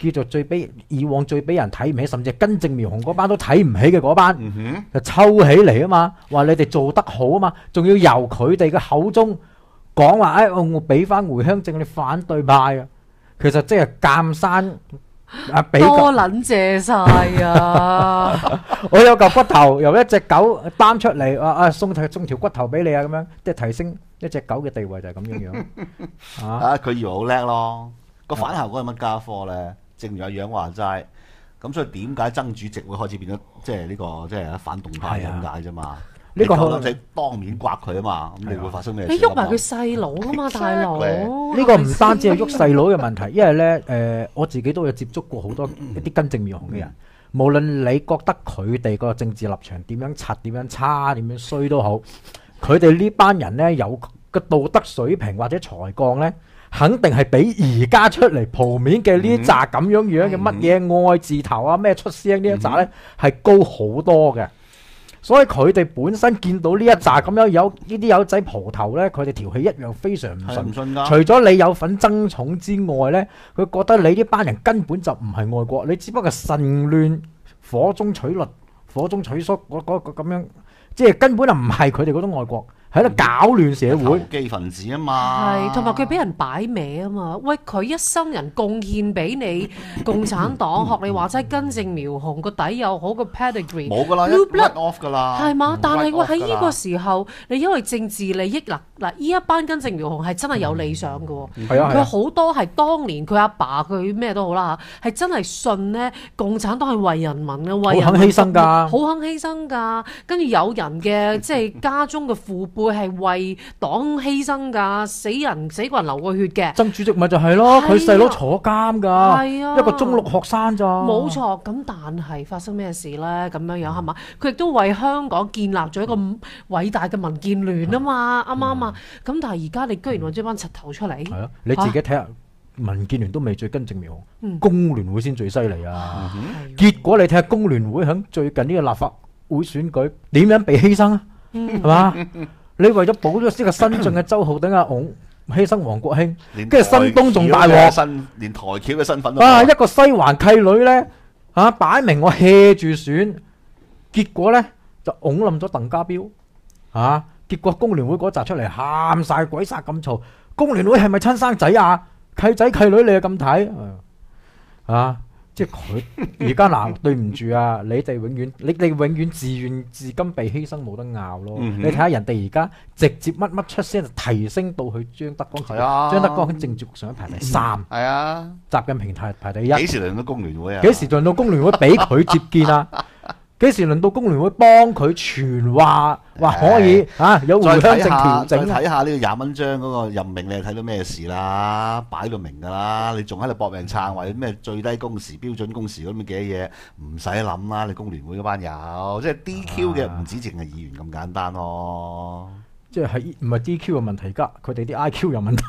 叫做以往最俾人睇唔起，甚至係根正苗紅嗰班都睇唔起嘅嗰班，就抽起嚟啊嘛，話你哋做得好啊嘛，仲要由佢哋嘅口中講話，我俾翻回鄉證你反對派啊，其實即係鑑山多撚謝晒啊！ 我有嚿骨頭由一隻狗擔出嚟，送條骨頭俾你啊，咁樣即係提升一隻狗嘅地位就係咁樣樣。 佢以為好叻咯，個反效果係乜家科咧？正如阿楊話齋，咁所以點解曾主席會開始變咗即係呢個即係反動派咁解啫嘛？呢個狗仔當面刮佢啊嘛，咁你會發生咩事？ 你喐埋佢細佬啊嘛，大佬！ 呢個唔單止係喐細佬嘅問題，因為咧我自己都有接觸過好多一啲根正苗紅嘅人，無論你覺得佢哋個政治立場點樣柒、點樣差、點樣衰都好，佢哋呢班人咧有個道德水平或者才幹咧，肯定係比而家出嚟鋪面嘅呢一紮咁樣樣嘅乜嘢愛字頭啊、咩出聲呢一紮咧係高好多嘅。所以佢哋本身見到呢一紮咁樣有呢啲友仔蒲頭呢，佢哋條氣一樣非常唔順。除咗你有份爭寵之外呢，佢覺得你呢班人根本就唔係愛國，你只不過係趁亂火中取栗、火中取粟嗰個咁樣，即係根本就唔係佢哋嗰種愛國。喺度搞亂社會， 投機分子啊嘛， 係同埋佢俾人擺歪啊嘛。喂，佢一生人貢獻俾你共產黨，學你話齋根正苗紅，個底又好，個 pedigree 冇噶啦，write off 噶啦， 係嘛？但係喎喺呢個時候，你因為政治利益嗱，呢一班根正苗紅係真係有理想嘅喎，佢好多係當年佢阿爸佢咩都好啦嚇，係真係信呢共產黨係為人民嘅，為人民好肯犧牲㗎， 好肯犧牲㗎。跟住有人嘅即係家中嘅父輩。會係為黨犧牲㗎，死過人流過血嘅。 曾主席咪就係咯，佢細佬坐監㗎，一個中六學生咋。 冇錯，咁但係發生咩事咧？咁樣樣係嘛？佢亦都為香港建立咗一個偉大嘅民建聯啊嘛，啱唔啱啊？咁但係而家你居然揾咗班柒頭出嚟，係啊！ 你自己睇下，民建聯都未最根正苗紅，工聯會先最犀利啊！結果你睇下工聯會喺最近呢個立法會選舉點樣被犧牲啊？係嘛？你為咗保咗呢個新晉嘅周浩鼎阿拱，犧牲黃國興，跟住新東仲大鑊， 連台橋嘅身份都一個西環契女咧，擺明我 hea 住選，結果咧就拱冧咗鄧家彪，結果工聯會嗰集出嚟喊晒鬼殺咁嘈，工聯會係咪親生仔啊？契仔契女你又咁睇即係佢而家嗱，對唔住啊！你哋永遠自願自甘被犧牲，冇得拗咯。你睇下人哋而家直接乜出聲就提升到去張德江，張德江喺政治局上排第3， 係啊， 習近平排第1。 幾時輪到工聯會啊？ 幾時輪到工聯會俾佢接見啊？幾時輪到工聯會幫佢傳話可以有回鄉證調整？ 睇下呢個20蚊張嗰個任命，你就睇到咩事啦？擺到明㗎啦！你仲喺度搏命撐，或者咩最低工時、標準工時咁嘅嘢，唔使諗啦！你工聯會嗰班友，即係 DQ 嘅唔止淨係議員咁簡單咯。 即係唔係 DQ 嘅問題，佢哋啲 IQ 有問題。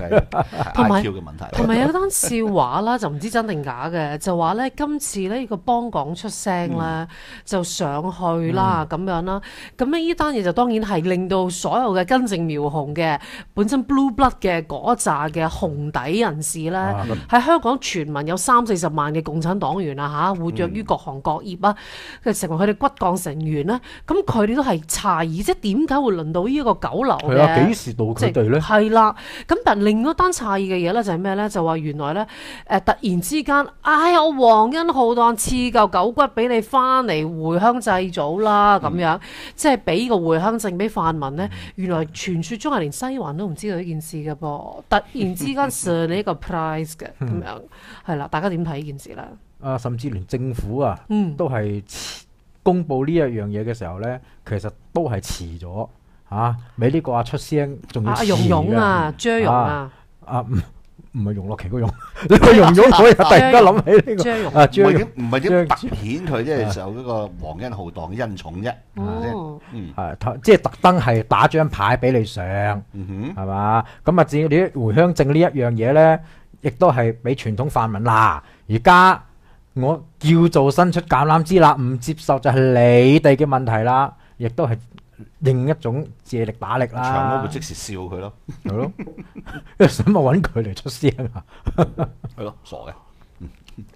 IQ 嘅問題。 同埋有單笑話啦，就唔知真定假嘅，就話咧今次呢個幫港出聲咧，就上去啦咁樣啦。咁呢單嘢就當然係令到所有嘅根正苗紅嘅本身 blue blood 嘅嗰一紮嘅紅底人士咧，喺香港全民有30-40萬嘅共產黨員啊活躍於各行各業啊，成為佢哋骨幹成員咧。咁佢哋都係詫異，即係點解會輪到呢個九流嘅？ 係啊，幾時到佢哋咧？ 係啦，咁但另一單詫異嘅嘢咧就係咩咧？就話原來咧突然之間，我皇恩浩蕩賜嚿狗骨俾你翻嚟回鄉祭祖啦，咁樣即係俾個回鄉證俾泛民咧。原來傳說中係連西環都唔知道呢件事嘅噃，突然之間上呢個 prize 嘅咁樣，係啦，大家點睇呢件事咧？ 甚至連政府都係公佈呢一樣嘢嘅時候咧，其實都係遲咗。俾呢個出聲，仲要遲嘅。容張容唔係容樂琪個容，你個容容我又突然間諗起呢個張容唔係點突顯佢即係受嗰個皇恩浩蕩嘅恩寵啫， 即係特登係打張牌俾你上，係嘛？咁至於你回鄉證呢一樣嘢咧，亦都係俾傳統泛民嗱，而家我叫做伸出橄欖枝啦，唔接受就係你哋嘅問題啦，亦都係。另一種借力打力啦， 長毛會即時笑佢咯， 係咯，因為想咪揾佢嚟出聲啊， 係咯，傻嘅。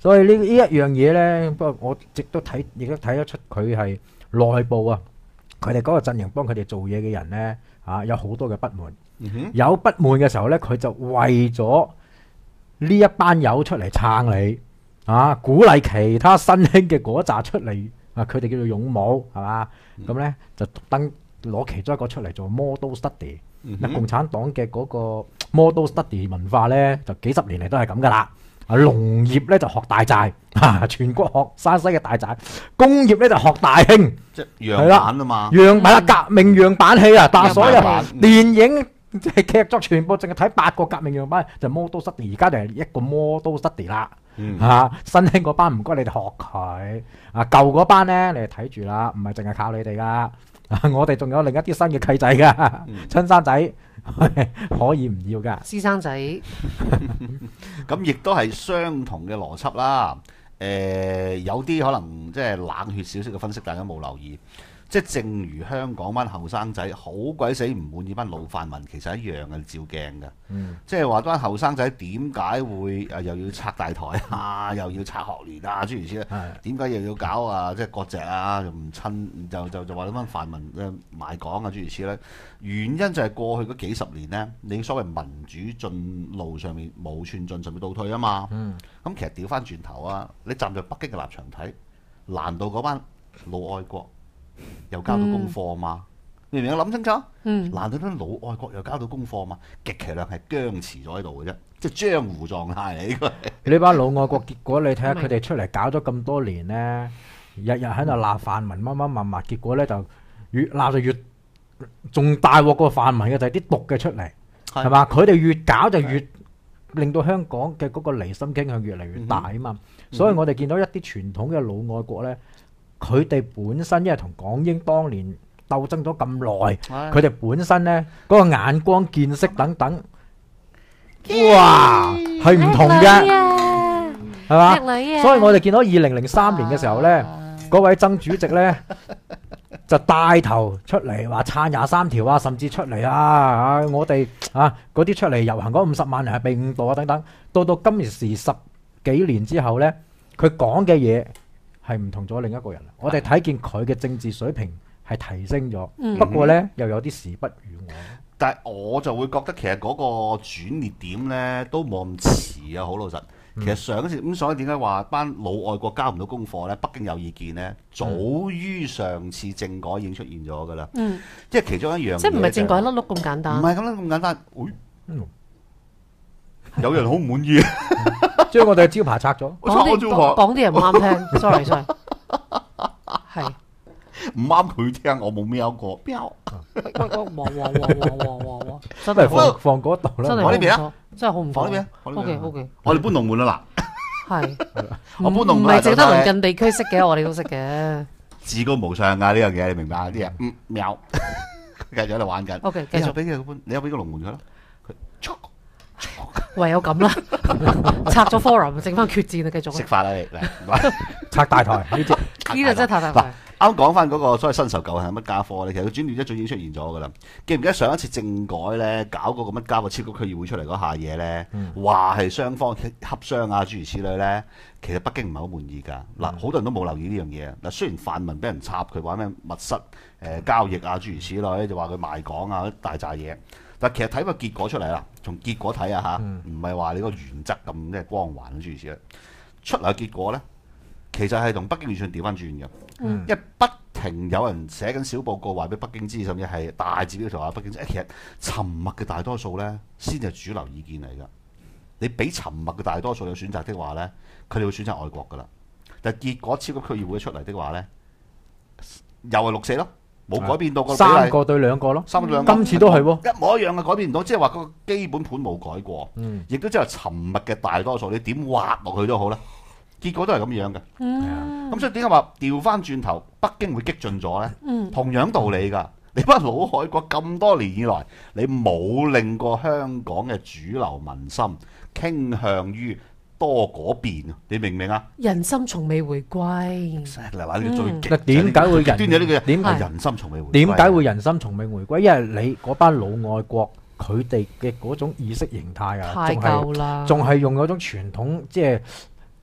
所以呢一樣嘢呢，不過我亦都睇得出佢係內部啊，佢哋嗰個陣營幫佢哋做嘢嘅人呢，有好多嘅不滿。有不滿嘅時候呢，佢就為咗呢一班友出嚟撐你，鼓勵其他新興嘅嗰扎出嚟，佢哋叫做勇武，係嘛？咁呢就特登攞其中一個出嚟做 model study。共產黨嘅嗰個 model study 文化呢，就幾十年嚟都係咁噶啦。農業呢就學大寨，全國學山西嘅大寨；工業呢就學大興， 即係樣板啊嘛。 樣板革命樣板戲啊，但係所有電影即係劇作全部淨係睇8個革命樣板，就 model study。而家就係一個 model study 啦。新興嗰班唔該你哋學佢，舊嗰班呢，你哋睇住啦，唔係淨係靠你哋噶。我哋仲有另一啲新嘅契仔噶，親生仔可以唔要噶， 私生仔。 咁亦都係相同嘅邏輯啦。有啲可能即係冷血少少嘅分析，大家冇留意。即係正如香港班後生仔好鬼死唔滿意班老泛民，其實一樣嘅，照鏡嘅。即係話班後生仔點解會又要拆大台又要拆學聯諸如此類，點解又要搞即係割席又唔親就話呢班泛民賣港諸如此類？原因就係過去嗰幾十年呢，你所謂民主進路上面冇寸進，甚至倒退啊嘛。咁其實調翻轉頭你站在北京嘅立場睇，難道嗰班老愛國又交到功課嘛？明唔明？我諗清楚。難道啲老愛國又交到功課嘛？極其量係僵持咗喺度嘅啫，即係江湖狀態嚟。呢個呢班老愛國，結果你睇下佢哋出嚟搞咗咁多年呢，日日喺度鬧泛民乜乜物，結果呢就越鬧就越仲大鑊過泛民嘅就係啲毒嘅出嚟，係嘛？佢哋越搞就越令到香港嘅嗰個離心傾向越嚟越大啊嘛。所以我哋見到一啲傳統嘅老愛國呢。佢哋本身因為同港英當年鬥爭咗咁耐，佢哋本身呢嗰個眼光見識等等，哇係唔同嘅，係嘛？所以我哋見到2003年嘅時候呢，嗰位曾主席呢就帶頭出嚟話撐23條甚至出嚟我哋嗰啲出嚟遊行嗰50萬人係被誤導等等，到今時10幾年之後呢，佢講嘅嘢係唔同咗另一個人啦，我哋睇見佢嘅政治水平係提升咗，不過呢又有啲時不與我。 但係我就會覺得其實嗰個轉捩點呢都冇咁遲好老實。其實上一次咁，所以點解話班老愛國交唔到功課呢？北京有意見呢，早於上次政改已經出現咗㗎啦。即係其中一樣嘢， 即係唔係政改甩碌咁簡單？ 唔係咁簡單。有人好唔滿意， 將我哋嘅招牌拆咗。 講啲人唔啱聽，sorry，係唔啱佢聽，我冇喵過。 真係放嗰度啦。 我呢邊啊， 真係好唔放呢邊。 OK， 我哋搬龍門啦嗱。係， 我搬龍門唔係淨得鄰近地區識嘅，我哋都識嘅。 至高無上啊！呢樣嘢你明白？啲人喵，繼續喺度玩緊。 OK，繼續俾佢搬，你有俾個龍門佢咯。 唯有咁啦，拆咗 forum， 剩翻決戰啦，繼續。 食飯啦你嚟， 拆大台呢隻， 呢個真係太大台。 啱講翻嗰個所謂新仇舊恨乜家科咧，其實佢轉變一早已經出現咗噶啦。記唔記得上一次政改咧，搞嗰個乜家個超級區議會出嚟嗰下嘢咧，話係雙方洽商諸如此類咧，其實北京唔係好滿意㗎。嗱，好多人都冇留意呢樣嘢。嗱，雖然泛民俾人插佢話咩密室交易諸如此類，就話佢賣港大扎嘢。但其實睇個結果出嚟啦，從結果睇唔係話你個原則咁即係光環諸如此類。出嚟嘅結果咧，其實係同北京完全調翻轉嘅，因為不停有人寫緊小報告話俾北京知，甚至係大字標題話北京知。其實沉默嘅大多數咧，先係主流意見嚟㗎。你俾沉默嘅大多數有選擇的話咧，佢哋會選擇愛國㗎啦。但係結果超級區議會出嚟的話咧，又係6-4咯。冇改變到個比例 ，3個對2個咯。 3對2個， 今次都係喎， 一模一樣嘅改變唔到，即係話個基本盤冇改過，亦都即係沉默嘅大多數，你點挖落去都好啦，結果都係咁樣嘅。咁所以點解話調翻轉頭，北京會激進咗呢？同樣道理㗎，你班老愛國咁多年以來，你冇令過香港嘅主流民心傾向於多嗰邊，你明唔明啊？ 人心從未回歸。 嚟話呢個最極點解會端嘅呢個點係人心從未回歸？ 點解會人心從未回歸？因為你嗰班老愛國，佢哋嘅嗰種意識形態太舊啦， 仲係用嗰種傳統，即係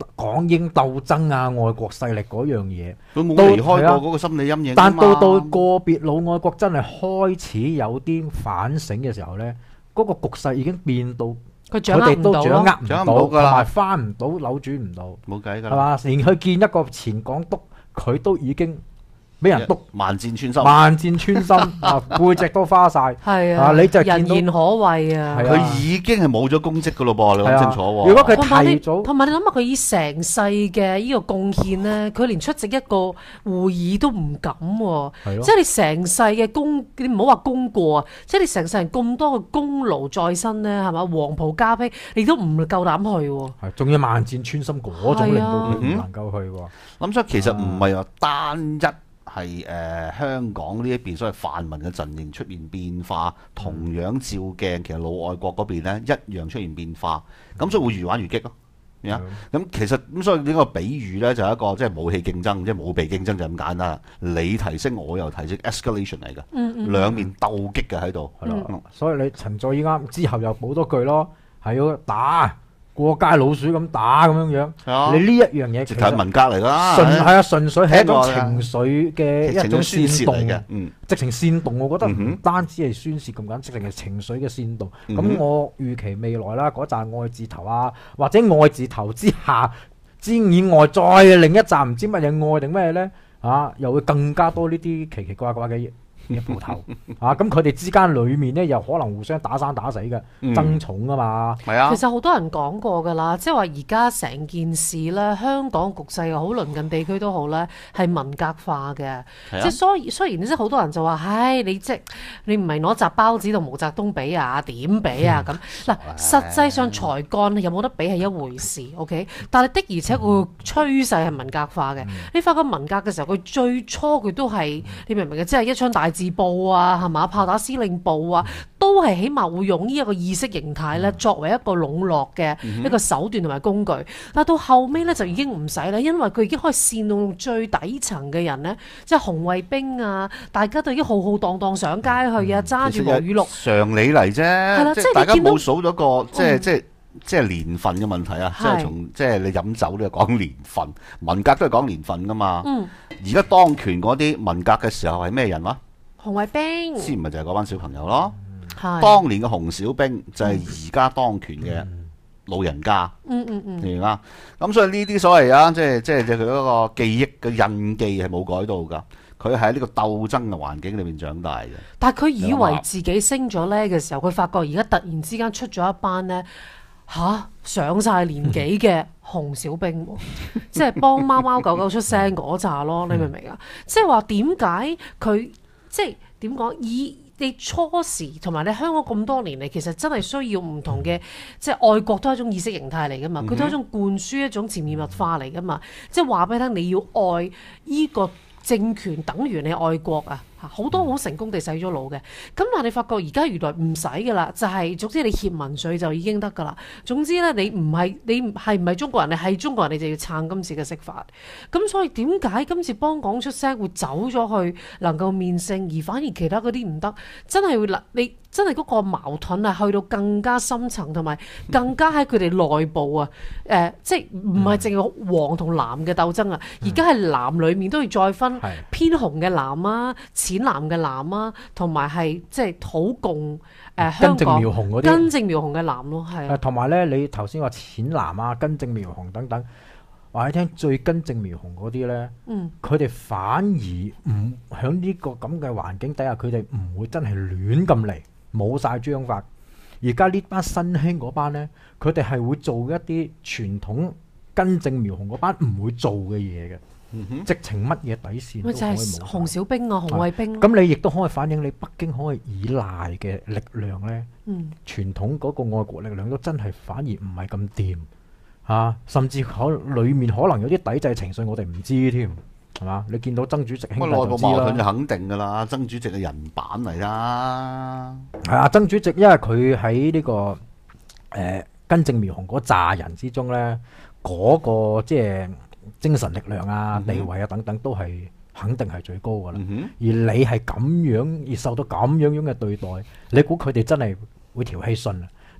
港英鬥爭啊、愛國勢力嗰樣嘢， 佢冇離開過嗰個心理陰影。 但到個別老愛國真係開始有啲反省嘅時候呢，嗰個局勢已經變到佢哋都掌握唔到，同埋翻唔到、扭轉唔到， 冇計㗎， 係嘛？連去見一個前港督，佢都已經俾人督萬箭穿心， 萬箭穿心啊！背脊都花晒， 係啊！ 你就人言可畏啊！ 佢已經係冇咗功績㗎咯噃，你諗清楚喎。 如果佢提早， 同埋你諗下佢以成世嘅呢個貢獻咧，佢連出席一個會議都唔敢喎。即係你成世嘅功，你唔好話功過啊！即係你成世人咁多嘅功勞在身咧，係嘛？黃袍加披，你都唔夠膽去喎。 係，仲要萬箭穿心嗰種，令到佢唔能夠去喎。 咁所以其實唔係話單一。係香港呢一邊所謂泛民嘅陣營出現變化，同樣照鏡，其實老愛國嗰邊咧一樣出現變化，咁所以會越玩越激咯。咁其實咁所以呢個比喻咧就係一個即係武器競爭，即係武備競爭就咁簡單。你提升我又提升 ，escalation 嚟嘅，兩面鬥擊嘅喺度。 所以你陳佐依啱之後又補多句咯，係要打。過街老鼠咁打咁樣樣，你呢一樣嘢其實係文革嚟啦， 純粹係一種情緒嘅一種煽動嘅，直情煽動。我覺得唔單止係宣泄咁簡單，直情係情緒嘅煽動。咁我預期未來啦，嗰紮愛字頭啊，或者愛字頭之下之以外，再另一紮唔知乜嘢愛定咩咧又會更加多呢啲奇奇怪怪嘅嘢。一鋪頭咁佢哋之間裏面咧又可能互相打生打死嘅爭寵啊嘛， 係啊。 其實好多人講過㗎啦，即係話而家成件事咧，香港局勢又好，鄰近地區都好咧，係文革化嘅。即係雖然即係好多人就話，唉，你唔係攞紮包子同毛澤東比啊，點比啊咁嗱？實際上才幹有冇得比係一回事 ，OK？但係的而且確個趨勢係文革化嘅。你發覺文革嘅時候，佢最初佢都係你明唔明嘅？即係一槍大字報啊，係嘛？炮打司令部啊，都係起碼會用呢一個意識形態咧，作為一個籠絡嘅一個手段同埋工具。但到後尾咧就已經唔使啦，因為佢已經可以煽動最底層嘅人咧，即係紅衛兵啊，大家都已經浩浩蕩蕩上街去啊，揸住毛語錄。 常理嚟啫， 係啦，即係大家冇數咗個即係年份嘅問題啊！即係從即係你飲酒都係講年份，文革都係講年份噶嘛。而家當權嗰啲文革嘅時候係咩人話？ 紅衛兵先唔係就係嗰班小朋友咯，當年嘅紅小兵就係而家當權嘅老人家，明嘛？咁所以呢啲所謂即係佢嗰個記憶嘅印記係冇改到㗎，佢喺呢個鬥爭嘅環境裏面長大嘅。 但係佢以為自己升咗呢嘅時候，佢發覺而家突然之間出咗一班呢上晒年紀嘅紅小兵，即係幫貓貓狗狗出聲嗰扎咯，你明唔明啊？即係話點解佢？即係點講？以你初時同埋你香港咁多年嚟，其實真係需要唔同嘅，即係愛國都係一種意識形態嚟噶嘛。佢都係一種灌輸一種潛移默化嚟噶嘛。即係話俾你聽，你要愛依個政權，等於你愛國啊！好多好成功地洗咗腦嘅，咁但係你發覺而家原來唔使噶啦，就係總之你欠民粹就已經得噶啦。總之咧，你係唔係中國人，你係中國人，你就要撐今次嘅釋法。咁所以點解今次幫港出聲會走咗去能夠面聖，而反而其他嗰啲唔得？真係會你真係嗰個矛盾係去到更加深層，同埋更加喺佢哋內部啊！即係唔係淨係黃同藍嘅鬥爭啊？而家係藍裡面都要再分偏紅嘅藍啊，淺藍嘅藍啊，同埋係即係土共香港根正苗紅嗰啲根正苗紅嘅藍咯，係。 同埋咧，你頭先話淺藍啊、根正苗紅等等，話你聽最根正苗紅嗰啲咧，佢哋反而唔喺呢個咁嘅環境底下，佢哋唔會真係亂咁嚟，冇晒章法。而家呢班新興嗰班咧，佢哋係會做一啲傳統根正苗紅嗰班唔會做嘅嘢嘅。直情乜嘢底線都可以冇。咪就係紅小兵啊，紅衛兵。 咁你亦都可以反映你北京可以依賴嘅力量咧。傳統嗰個愛國力量都真係反而唔係咁掂嚇，甚至裡面可能有啲抵制情緒，我哋唔知添，係嘛？你見到曾主席兄弟就知啦。內部矛盾就肯定㗎啦，曾主席嘅人版嚟啦。 係啊，曾主席因為佢喺呢個根正苗紅嗰扎人之中咧，嗰個即係精神力量啊、地位啊等等都係肯定係最高噶啦。而你係咁樣而受到咁樣嘅對待，你估佢哋真係會條氣順啊？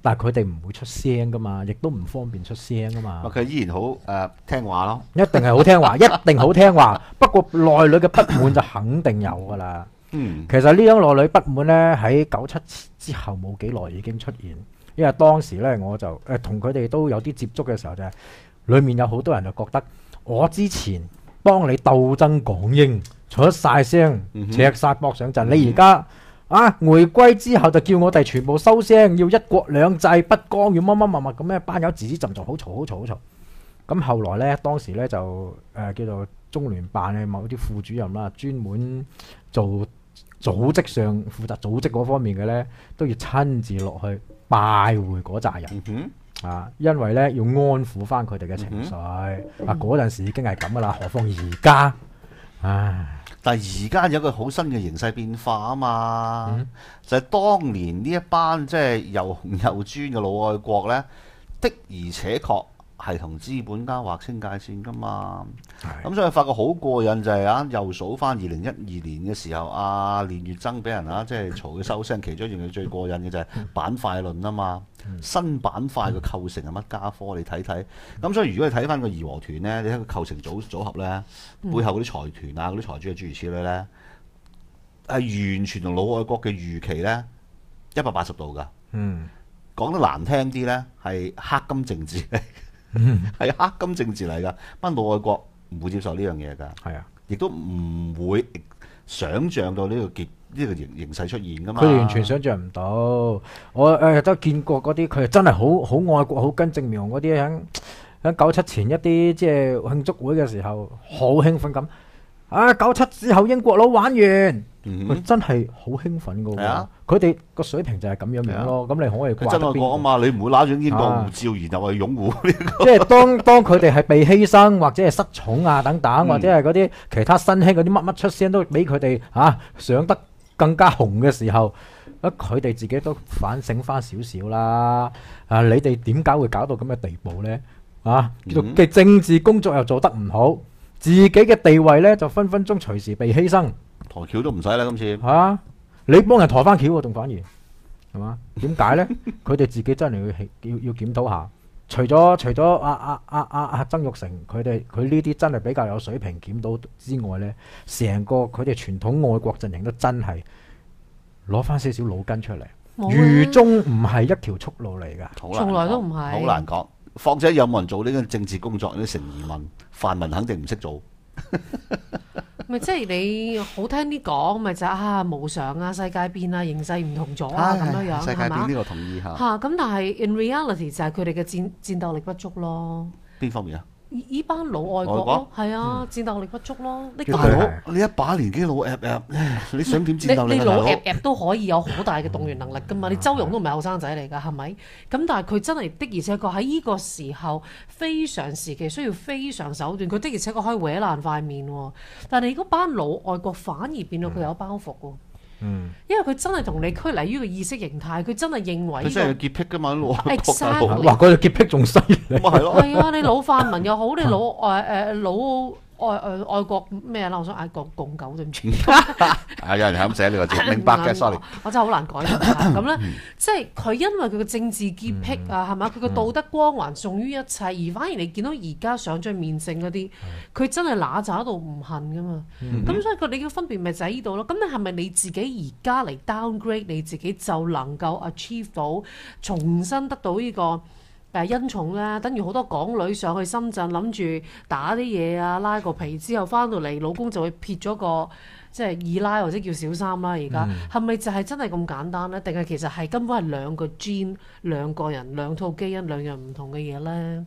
但係佢哋唔會出聲噶嘛，亦都唔方便出聲噶嘛。 佢依然好聽話咯， 一定係好聽話，一定好聽話。不過內裏嘅不滿就肯定有噶啦。其實呢種內裏不滿呢，喺97之後冇幾耐已經出現，因為當時呢，我就同佢哋都有啲接觸嘅時候就係，裡面有好多人就覺得我之前幫你鬥爭港英出晒聲，赤殺搏上陣，你而家回歸之後就叫我哋全部收聲，要一國兩制不干，要乜乜乜乜咁樣，班友自自浸浸好嘈好嘈好嘈。咁後來呢，當時呢，就叫做中聯辦嘅某啲副主任啦，專門做組織上負責組織嗰方面嘅呢，都要親自落去拜會嗰扎人。因為呢，要安撫翻佢哋嘅情緒。嗰陣時已經係咁噶啦，何況而家？ 但係而家有一個好新嘅形勢變化啊嘛，就係當年呢一班即係又紅又專嘅老愛國呢，的而且確係同資本家劃清界線噶嘛。咁所以發覺好過癮就係又數翻2012年嘅時候，練乙錚俾人即係嘈佢收聲，其中一樣嘢最過癮嘅就係板塊論啊嘛。新板塊嘅構成係乜家科？你睇睇。咁所以如果你睇翻個義和團呢，你睇個構成組合呢，背後嗰啲財團嗰啲財主嘅諸如此類呢，係完全同老愛國嘅預期呢180度㗎。講得難聽啲呢，係黑金政治嚟，係黑金政治嚟㗎。班老愛國唔會接受呢樣嘢㗎，亦都唔會想像到呢個形勢出現噶嘛。佢哋完全想像唔到。我都見過嗰啲，佢真係好愛國、好跟正苗嗰啲，喺97前一啲即係慶祝會嘅時候，好興奮咁。97之後英國佬玩完，佢真係好興奮噶喎。佢哋個水平就係咁樣咯。咁你可以怪得邊個？真愛國啊嘛， 你唔會拿住英國護照，然後去擁護呢個。 即係當佢哋係被犧牲或者係失寵等等，或者係嗰啲其他新興嗰啲乜出聲都俾佢哋上得更加紅嘅時候，佢哋自己都反省翻少少啦。你哋點解會搞到咁嘅地步呢？叫做嘅政治工作又做得唔好，自己嘅地位呢就分分鐘隨時被犧牲。 抬轎都唔使啦，今次你幫人抬翻轎喎，仲反而係嘛？點解呢？佢哋自己真係要檢討下。除咗曾鈺成佢呢啲真係比較有水平檢討之外呢，成個佢哋傳統愛國陣營都真係攞翻少少腦筋出嚟。愚忠唔係一條速路嚟㗎， 從來都唔係。 好難講。況且有冇人做呢個政治工作？呢成疑問。泛民肯定唔識做。 咪即係你好聽啲講，咪就無常世界變形勢唔同咗咁樣樣， 世界變呢個同意嚇。 咁但係 in reality 就係佢哋嘅戰鬥力不足咯。 邊方面啊？ 依班老愛國咯，係戰鬥力不足咯。 大佬，你一把年紀老 App， 你想點戰鬥力？ 你老 App 都可以有好大嘅動員能力噶嘛？你周融都唔係後生仔嚟㗎，係咪？咁但係佢真係的而且確喺呢個時候非常時期需要非常手段，佢的而且確可以搲爛塊面喎。但係嗰班老愛國反而變到佢有包袱喎。因為佢真係同你拘泥於個意識形態，佢真係認為佢真係有潔癖㗎嘛，老愛國大佬。 哇！佢嘅潔癖仲犀利。 咁係咯。 係你老泛民又好，你老愛國咩啦？我想嗌國共狗對唔住。 有人係咁寫呢個字，明白嘅 ，sorry。 我真係好難改咁咧，即係佢因為佢嘅政治潔癖係嘛？佢嘅道德光環重於一切，而反而你見到而家上咗面聖嗰啲，佢真係揦渣到唔恨噶嘛。咁所以佢哋嘅分別咪就喺呢度咯。咁你係咪你自己而家嚟 downgrade 你自己就能夠 achieve 到重新得到呢個恩寵咧？等於好多港女上去深圳諗住打啲嘢拉個皮之後翻到嚟，老公就會撇咗個即係二奶或者叫小三啦。而家係咪就係真係咁簡單呢？定係其實係根本係兩個 gene、兩個人、兩套基因、兩樣唔同嘅嘢呢？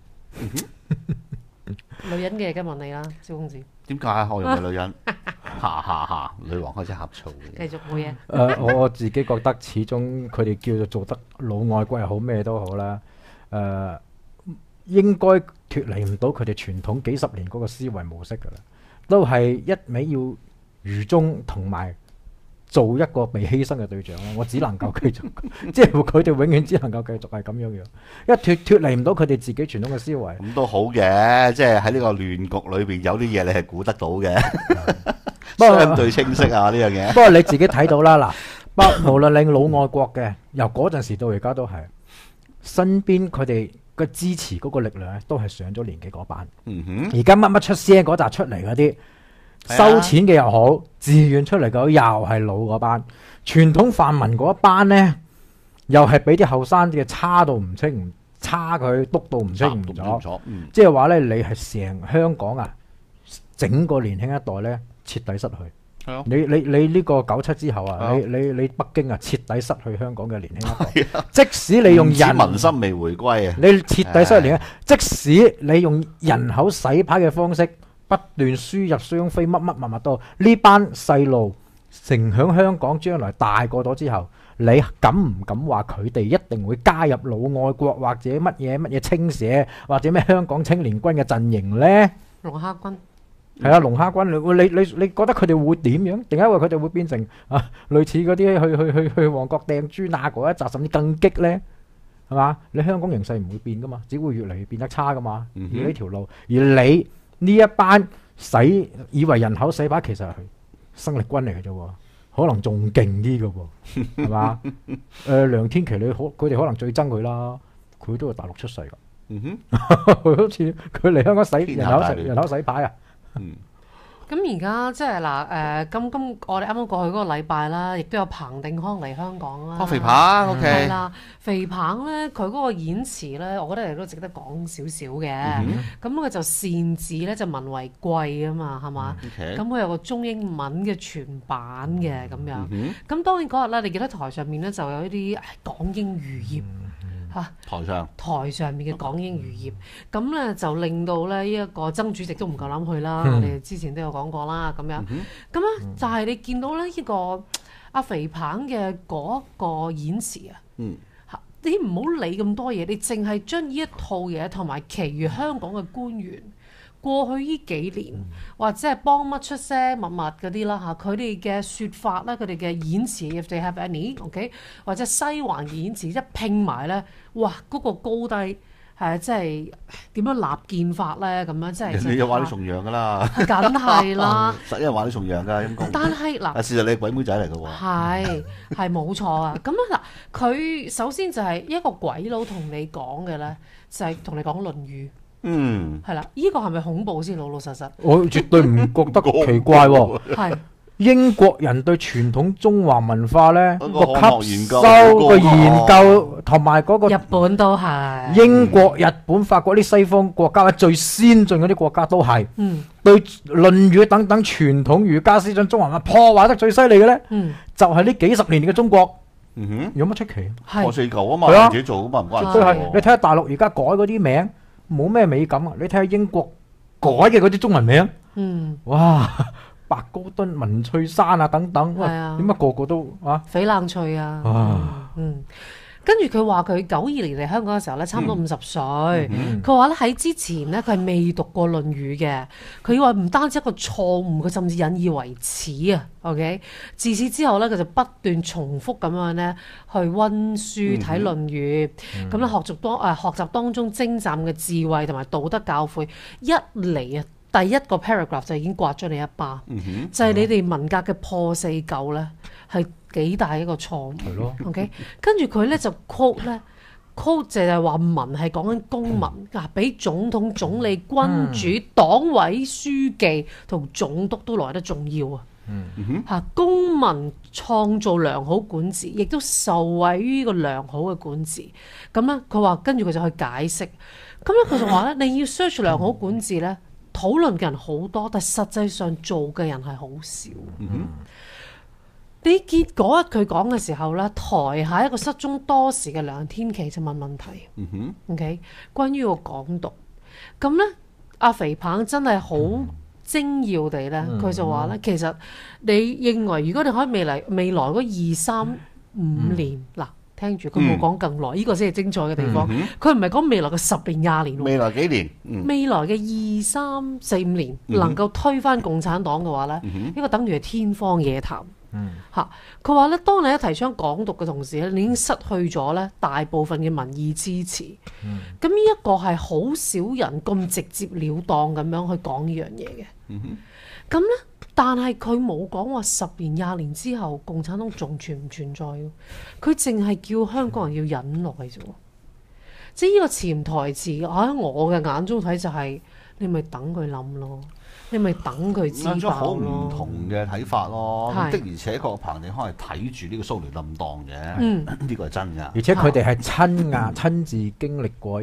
女人嘅，而家問你啦，蕭公子。點解我用嘅女人？女王開始呷醋嘅。 繼續冇嘢。 我自己覺得始終佢哋叫做得老愛國又好咩都好啦。應該脫離唔到佢哋傳統幾十年嗰個思維模式噶啦，都係一味要愚忠同埋做一個被犧牲嘅對象咯。我只能夠繼續，即係佢哋永遠只能夠繼續係咁樣樣，因為脫離唔到佢哋自己傳統嘅思維。 咁都好嘅，即係喺呢個亂局裏邊有啲嘢你係估得到嘅，相對清晰啊呢樣嘢。 不過你自己睇到啦，嗱，無論你老愛國嘅，由嗰陣時到而家都係。 身邊佢哋嘅支持嗰個力量都係上咗年紀嗰班。而家乜出聲嗰扎出嚟嗰啲收錢嘅又好，自願出嚟嘅又係老嗰班。傳統泛民嗰一班呢，又係俾啲後生嘅差到唔清，差佢督到唔清唔楚。即係話呢，你係成香港啊，整個年輕一代呢，徹底失去。你呢個97之後啊，你北京啊，徹底失去香港嘅年輕一代。即使你用民心未回歸啊， 你徹底失去。即使你用人口洗牌嘅方式不斷輸入雙非乜物都，呢班細路成響香港將來大個咗之後，你敢唔敢話佢哋一定會加入老愛國或者乜嘢青社或者咩香港青年軍嘅陣營呢？ 龍蝦軍係啊，龍蝦軍，你覺得佢哋會點樣？定係話佢哋會變成類似嗰啲去旺角掟磚啊嗰一集，甚至更激呢？係嘛？你香港形勢唔會變噶嘛，只會越嚟越變得差噶嘛。而呢條路，而你呢一班以為人口洗牌，其實係生力軍嚟嘅啫喎，可能仲勁啲嘅喎，係嘛？梁天琦佢哋可能最憎佢啦，佢都係大陸出世㗎。好似佢嚟香港人口洗牌啊！ 咁而家即係嗱，今我哋啱啱過去嗰個禮拜啦，亦都有彭定康嚟香港啦。 肥彭 OK 係啦，肥彭咧，佢嗰個演辭咧，我覺得亦都值得講少少嘅。咁佢就擅自咧就文為貴啊嘛，係嘛？咁佢有個中英文嘅全版嘅咁樣。咁當然嗰日咧，你記得台上面咧就有一啲港英餘業。台上面嘅港英餘業，咁咧就令到咧呢一個曾主席都唔夠膽去啦。我哋之前都有講過啦，咁樣。咁咧就係你見到咧呢個阿肥彭嘅嗰個演辭啊，你唔好理咁多嘢，你淨係將呢一套嘢同埋其餘香港嘅官員過去呢幾年或者係幫乜出聲乜乜嗰啲啦嚇，佢哋嘅説法啦，佢哋嘅演詞 if they have any，OK， 或者西環嘅演詞一拼埋咧，哇嗰個高低係即係點樣立見法咧咁樣，即係人哋又話你崇洋噶啦， 梗係啦， 實有人話你崇洋噶，陰公。 但係嗱， 事實你係鬼妹仔嚟嘅喎， 係冇錯啊。咁啊嗱，佢首先就係一個鬼佬同你講嘅咧，就係同你講《論語》。係啦，呢個係咪恐怖先？老老實實， 我絕對唔覺得奇怪喎。 係英國人對傳統中華文化呢個吸收個研究同埋嗰個日本都係英國、日本、法國啲西方國家最先進嗰啲國家都係對《論語》等等傳統儒家思想中華文化破壞得最犀利嘅呢，就係呢幾十年嘅中國。有乜出奇？ 破四舊啊嘛，自己做啊嘛，唔關事。 你睇下大陸而家改嗰啲名。冇咩美感啊！你睇下英國改嘅嗰啲中文名，哇，白高敦、文翠珊啊等等，點解個個都翡冷翠啊？跟住佢話佢92年嚟香港嘅時候咧，差唔多50歲。佢話咧喺之前咧，佢係未讀過《論語》嘅。佢話唔單止一個錯誤，佢甚至引以為恥啊。OK， 自此之後咧，佢就不斷重複咁樣咧去溫書睇《論語》，咁咧學習當中精湛嘅智慧同埋道德教誨。一嚟啊，第一個 paragraph 就已經刮咗你一巴，就係你哋文革嘅破四舊咧係幾大一個錯誤。OK， 跟住佢咧就 quote 就係話民係講緊公民比總統、總理、君主、黨委書記同總督都來得重要啊！公民創造良好管治，亦都受惠於呢個良好嘅管治。咁咧，佢話跟住佢就去解釋。咁咧，佢就話咧，你要 search 良好管治咧，討論嘅人好多，但實際上做嘅人係好少。你結果佢講嘅時候咧，台下一個失蹤多時嘅梁天琦就問問題。OK， 關於個港獨。咁咧，阿肥彭真係好精要地咧，佢就話咧，其實你認為如果你可以未來嗰2、3、5年嗱。聽住，佢冇講更耐，呢個先係精彩嘅地方。佢唔係講未來嘅10年、20年， 未來幾年， 未來嘅2、3、4、5年能夠推翻共產黨嘅話咧，呢個等於係天方夜譚。佢話咧，當你一提倡港獨嘅同時咧，你已經失去咗咧大部分嘅民意支持。咁呢一個係好少人咁直接了當咁樣去講呢樣嘢嘅。咁咧，但係佢冇講話10年、20年之後共產黨仲存唔存在，佢淨係叫香港人要忍耐啫。 即係呢個潛台詞喺我嘅眼中睇就係你咪等佢冧咯。你咪等佢知爆咯。 好唔同嘅睇法咯。的而且確彭定康係睇住呢個蘇聯冧檔嘅，呢個係真㗎。 而且佢哋係親自經歷過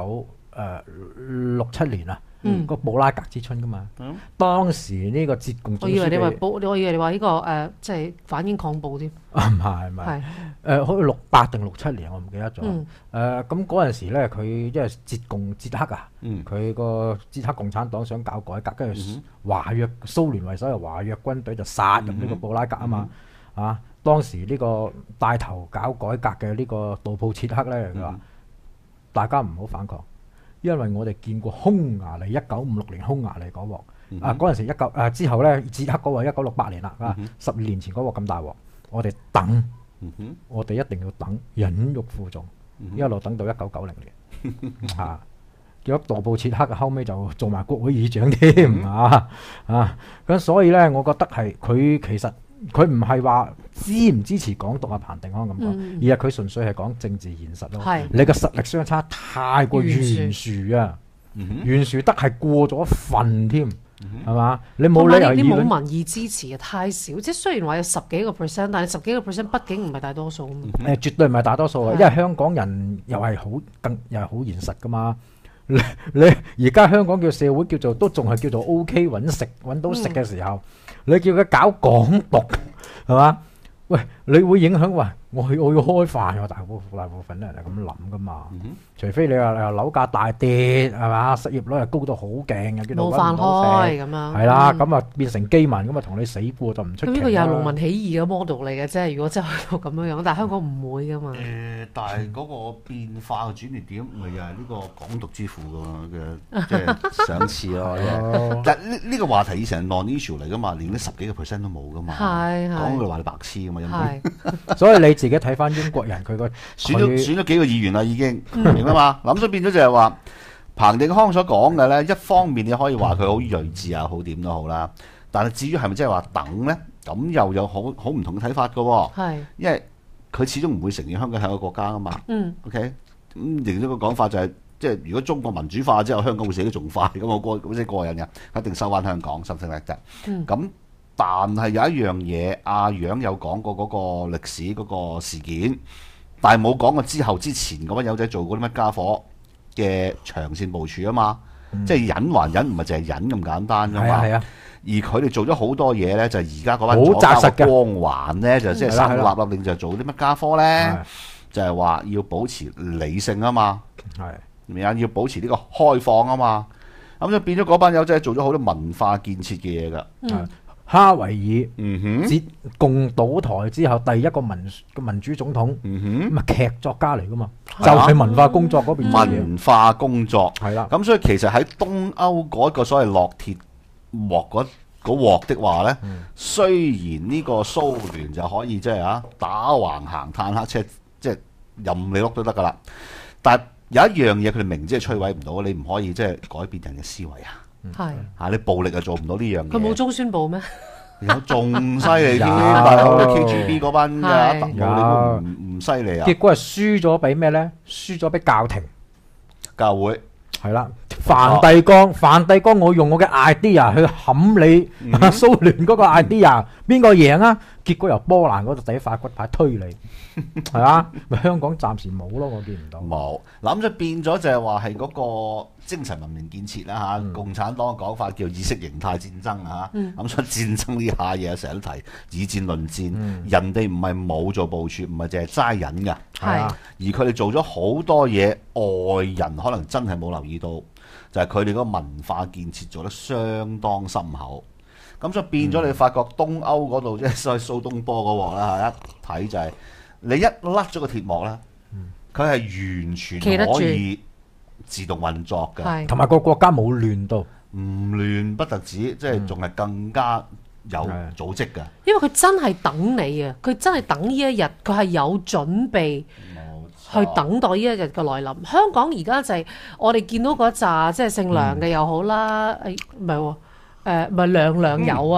1967年啊，個布拉格之春㗎嘛。當時呢個捷共總書記， 我以為你話呢個即係反英抗暴添。 唔係，好似68定67年，我唔記得咗。咁嗰陣時咧，佢因為捷克啊，佢個捷克共產黨想搞改革，跟住蘇聯為首嘅華約軍隊就殺入呢個布拉格啊嘛。當時呢個帶頭搞改革嘅呢個杜普切克咧，佢話大家唔好反抗，因為我哋見過匈牙利1956年匈牙利嗰鑊。嗰陣時之後咧，捷克嗰鑊1968年啦，12年前嗰鑊咁大鑊。我哋等，我哋一定要等，忍辱負重，一路等到1990年。結果杜布切克後尾就做埋國會議長添咁所以咧，我覺得係佢其實佢唔係話支唔支持港獨啊，彭定康咁講，而係佢純粹係講政治現實咯。你個實力相差太過懸殊啊，懸殊得係過咗份添。係嘛？你冇理由你冇民意支持啊，太少。即係雖然話有10幾個%，但係10幾個%畢竟唔係大多數啊嘛。 絕對唔係大多數啊，因為香港人又係好現實噶嘛。你而家香港嘅社會都仲係叫做 OK 揾到食嘅時候，你叫佢搞港獨係嘛？喂，你會影響我要開飯喎，大部分人係咁諗噶嘛。除非你話樓價大跌係嘛，失業率又高到好勁嘅， 冇飯開咁樣。 係啦，咁啊變成饑民，咁啊同你死過就唔出奇。咁呢個又係農民起義嘅 model 嚟嘅啫。如果真係去到咁樣，但係香港唔會噶嘛。 但係嗰個變化嘅轉捩點，咪又係呢個港獨之父嘅即係上次咯。但呢個話題以前係 non-issue 嚟噶嘛，連10幾個%都冇噶嘛。講佢話你白痴。 所以你自己睇翻英國人佢個選咗幾個議員啦，已經明啦嘛。咁所以變咗就係話彭定康所講嘅咧，一方面你可以話佢好睿智啊，好點都好啦。但係至於係咪即係話等咧，咁又有好唔同嘅睇法噶。因為佢始終唔會承認香港係一個國家啊嘛。OK， 咁另一個講法就係即係如果中國民主化之後，香港會死得仲快咁，我即係過癮嘅，一定收翻香港，something like that。咁但係有一樣嘢，阿楊有講過嗰個歷史嗰個事件，但係冇講過之前嗰班友仔做過啲乜家伙嘅長線部署啊嘛，即係忍還忍，唔係淨係忍咁簡單噶嘛。而佢哋做咗好多嘢咧，就係而家嗰班左膠嘅光環咧，就即係三立令就做啲乜家科咧，就係話要保持理性啊嘛，要保持呢個開放啊嘛，咁就變咗嗰班友仔做咗好多文化建設嘅嘢噶。 哈維爾捷共倒台之後，第一個民主總統，咁啊劇作家嚟噶嘛，就係文化工作嗰邊。 文化工作係啦， 咁所以其實喺東歐嗰個所謂落鐵鑊嗰鑊的話咧，雖然呢個蘇聯就可以即係打橫行坦克車，即係任你碌都得噶啦，但係有一樣嘢佢哋明知係摧毀唔到，你唔可以即係改變人嘅思維啊。你暴力就做唔到呢樣嘢。 佢冇中宣部咩？ 有仲犀利啲，大佬 KGB 嗰班嘅特務你唔犀利啊！ 結果係輸咗俾咩咧？輸咗俾教廷、 教會係啦。梵蒂岡，我用我嘅 idea 去冚你蘇聯嗰個 idea， 邊個贏啊？結果由波蘭嗰度第一塊骨牌推你，係啊，咪香港暫時冇咯，我見唔到。 冇，諗咗變咗就係話係嗰個精神文明建設啦嚇，共產黨嘅講法叫意識形態戰爭嚇，咁所以戰爭呢下嘢成日都提以戰論戰，人哋唔係冇做部署，唔係淨係齋忍㗎，而佢哋做咗好多嘢，外人可能真係冇留意到，就係佢哋嗰個文化建設做得相當深厚。咁所以變咗你發覺東歐嗰度即係所謂蘇東坡嗰鑊啦，一睇就係你一甩咗個鐵幕咧，佢係完全可以自動運作嘅， 同埋個國家冇亂到， 唔亂不特止，即係仲係更加有組織嘅。 因為佢真係等你啊，佢真係等呢一日，佢係有準備去等待呢一日嘅來臨。香港而家就係我哋見到嗰紮即係姓梁嘅又好啦，唔係喎。唔係梁有啊，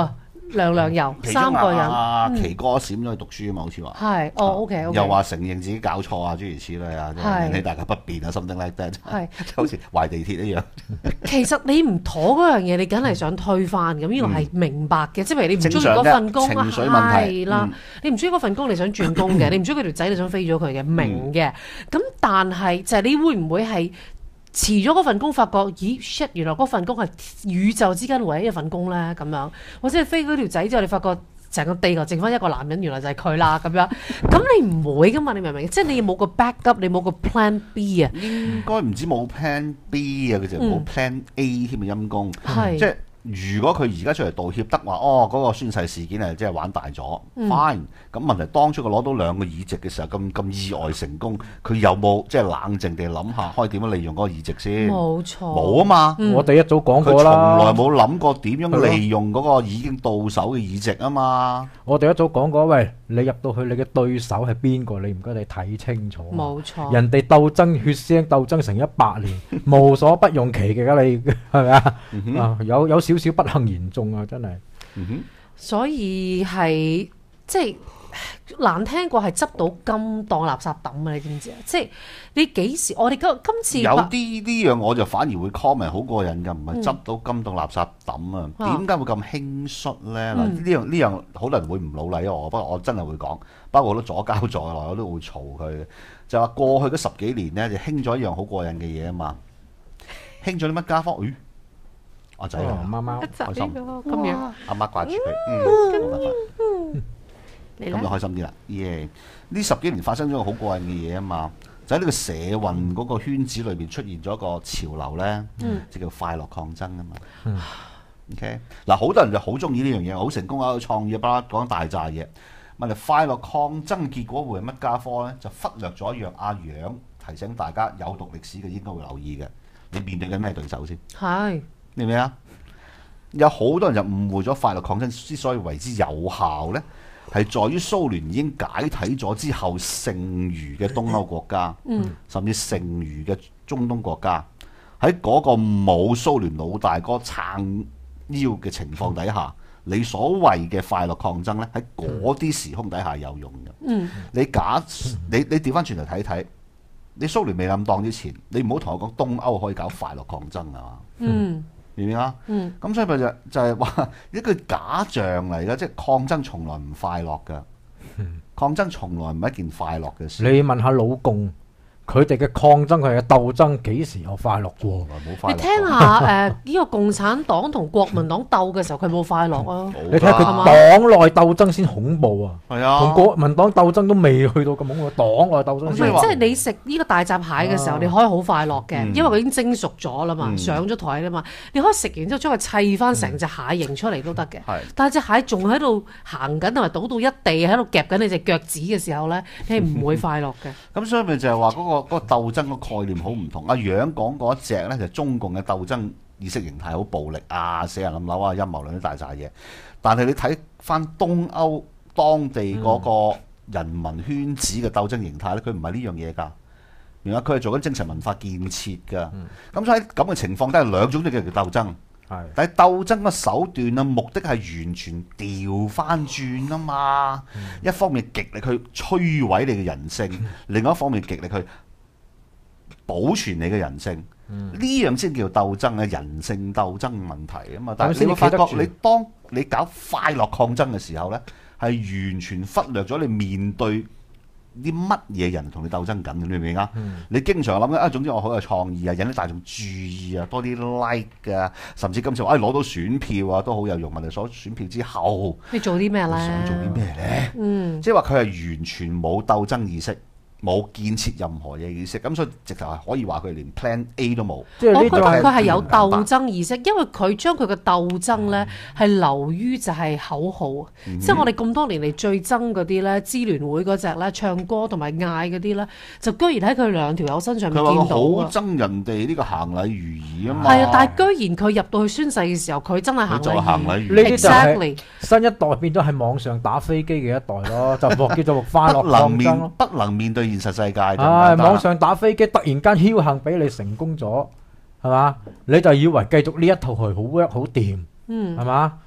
梁游3個人。 阿奇哥閃咗去讀書啊嘛，好似話。 係，哦 OK， 又話承認自己搞錯啊，諸如此類啊，引起大家不便啊，something like that。係，好似壞地鐵一樣。 其實你唔妥嗰樣嘢，你梗係想推翻，咁呢個係明白嘅。即係譬如你唔中意嗰份工啊，係啦，你唔中意嗰份工，你想轉工嘅，你唔中意佢條仔，你想飛咗佢嘅，明嘅。咁但係就係你會唔會係辭咗嗰份工，發覺咦 shit， 原來嗰份工係宇宙之間唯一一份工咧咁樣，或者係飛嗰條仔之後，你發覺成個地球剩翻一個男人，原來就係佢啦咁樣，咁你唔會噶嘛？你明唔明？即係你冇個 backup， 你冇個 plan B 啊？ 應該唔知冇 plan B 啊，佢就冇 plan A 添啊，陰公。即係如果佢而家出嚟道歉得話，嗰個宣誓事件係即係玩大咗，fine。咁問題當初佢攞到2個議席嘅時候，咁意外成功，佢有冇即係冷靜地諗下，可以點樣利用嗰個議席先？冇錯， 冇啊嘛。 我哋一早講過啦， 佢從來冇諗過點樣利用嗰個已經到手嘅議席啊嘛。 我哋一早講過，喂，你入到去，你嘅對手係邊個？你唔該你睇清楚。 冇錯， 人哋鬥爭血腥鬥爭成100年，無所不用其極㗎，你係咪啊？有少少不幸言中啊，真係。 所以係即係難聽過係執到金當垃圾抌啊！你知唔知啊？即係你幾時？我哋今次有啲呢樣我就反而會 comment 好過癮㗎，唔係執到金當垃圾抌啊！點解會咁輕率咧？嗱，呢樣好多人會唔老禮我，不過我真係會講，包括好多左膠在內，我都會嘈佢嘅。就話過去嗰10幾年咧，就興咗一樣好過癮嘅嘢啊嘛，興咗啲乜家科？阿仔啊， 貓貓開心咁樣， 阿媽掛住佢，冇辦法。咁就開心啲啦，耶！呢10幾年發生咗個好過癮嘅嘢啊嘛，就喺呢個社運嗰個圈子裏邊出現咗一個潮流咧，就叫快樂抗爭啊嘛。OK， 嗱，好多人就好中意呢樣嘢，好成功啊，創意巴拉講大扎嘢。問題快樂抗爭結果會係乜家科咧？就忽略咗一樣，阿楊提醒大家有讀歷史嘅應該會留意嘅，你面對緊咩對手先？ 係。 明唔明啊？有好多人就誤會咗快樂抗爭之所以為之有效呢，係在於蘇聯已經解體咗之後，剩餘嘅東歐國家，甚至剩餘嘅中東國家，喺嗰個冇蘇聯老大哥撐腰嘅情況底下，你所謂嘅快樂抗爭呢，喺嗰啲時空底下有用嘅。你調翻轉頭睇睇，你蘇聯未冧檔之前，你唔好同我講東歐可以搞快樂抗爭啊嘛。明唔明啊？咁所以咪就係話一個假象嚟嘅，即係抗爭從來唔快樂㗎，抗爭從來唔係一件快樂嘅事。 你問下老共，佢哋嘅抗爭，佢哋嘅鬥爭幾時有快樂過？ 冇快樂。 你聽下呢個共產黨同國民黨鬥嘅時候，佢冇快樂啊！ 你睇下佢黨內鬥爭先恐怖啊！ 係啊， 同國民黨鬥爭都未去到咁恐怖，黨內鬥爭先。 即係你食呢個大閘蟹嘅時候，你可以好快樂嘅，因為佢已經蒸熟咗啦嘛，上咗台啦嘛，你可以食完之後將佢砌翻成隻蟹形出嚟都得嘅。但係隻蟹仲喺度行緊，同埋倒到一地喺度夾緊你隻腳趾嘅時候咧，你係唔會快樂嘅。 咁所以咪就係話嗰個鬥爭個概念好唔同。阿楊講嗰一隻咧，就係中共嘅鬥爭意識形態好暴力啊，死人冧樓啊，陰謀論啲大扎嘢。但係你睇翻東歐當地嗰個人民圈子嘅鬥爭形態咧，佢唔係呢樣嘢㗎。原來佢係做緊精神文化建設㗎。咁所以喺咁嘅情況底下，兩種都叫做鬥爭。但係鬥爭嘅手段啊，目的係完全調翻轉啊嘛。一方面極力去摧毀你嘅人性，另外一方面極力去保存你嘅人性，呢樣先叫鬥爭啊！人性鬥爭問題啊嘛。但係你會發覺，當你搞快樂抗爭嘅時候呢，係完全忽略咗你面對啲乜嘢人同你鬥爭緊，你明唔明啊？你經常諗緊啊，總之我好有創意啊，引起大眾注意啊，多啲 like 啊，甚至今次攞到選票啊，都好有用。問題所選票之後， 你做啲咩呢？ 想做啲咩呢？即係話佢係完全冇鬥爭意識。冇建設任何嘢意識，咁所以直頭係可以話佢連 Plan A 都冇。 我覺得佢係有鬥爭意識，因為佢將佢嘅鬥爭呢係流於就係口號。即係我哋咁多年嚟最憎嗰啲呢，支聯會嗰隻呢，唱歌同埋嗌嗰啲呢，就居然喺佢兩條友身上面見到。佢話好憎人哋呢個行禮如儀啊嘛。 係啊，但係居然佢入到去宣誓嘅時候，佢真係行禮如儀。 呢啲就係新一代變咗係網上打飛機嘅一代咯，就叫做快樂抗爭咯。 不能面對現實世界， 網上打飛機突然間僥倖俾你成功咗，係嘛？你就以為繼續呢一套係好 work 好掂，係嘛？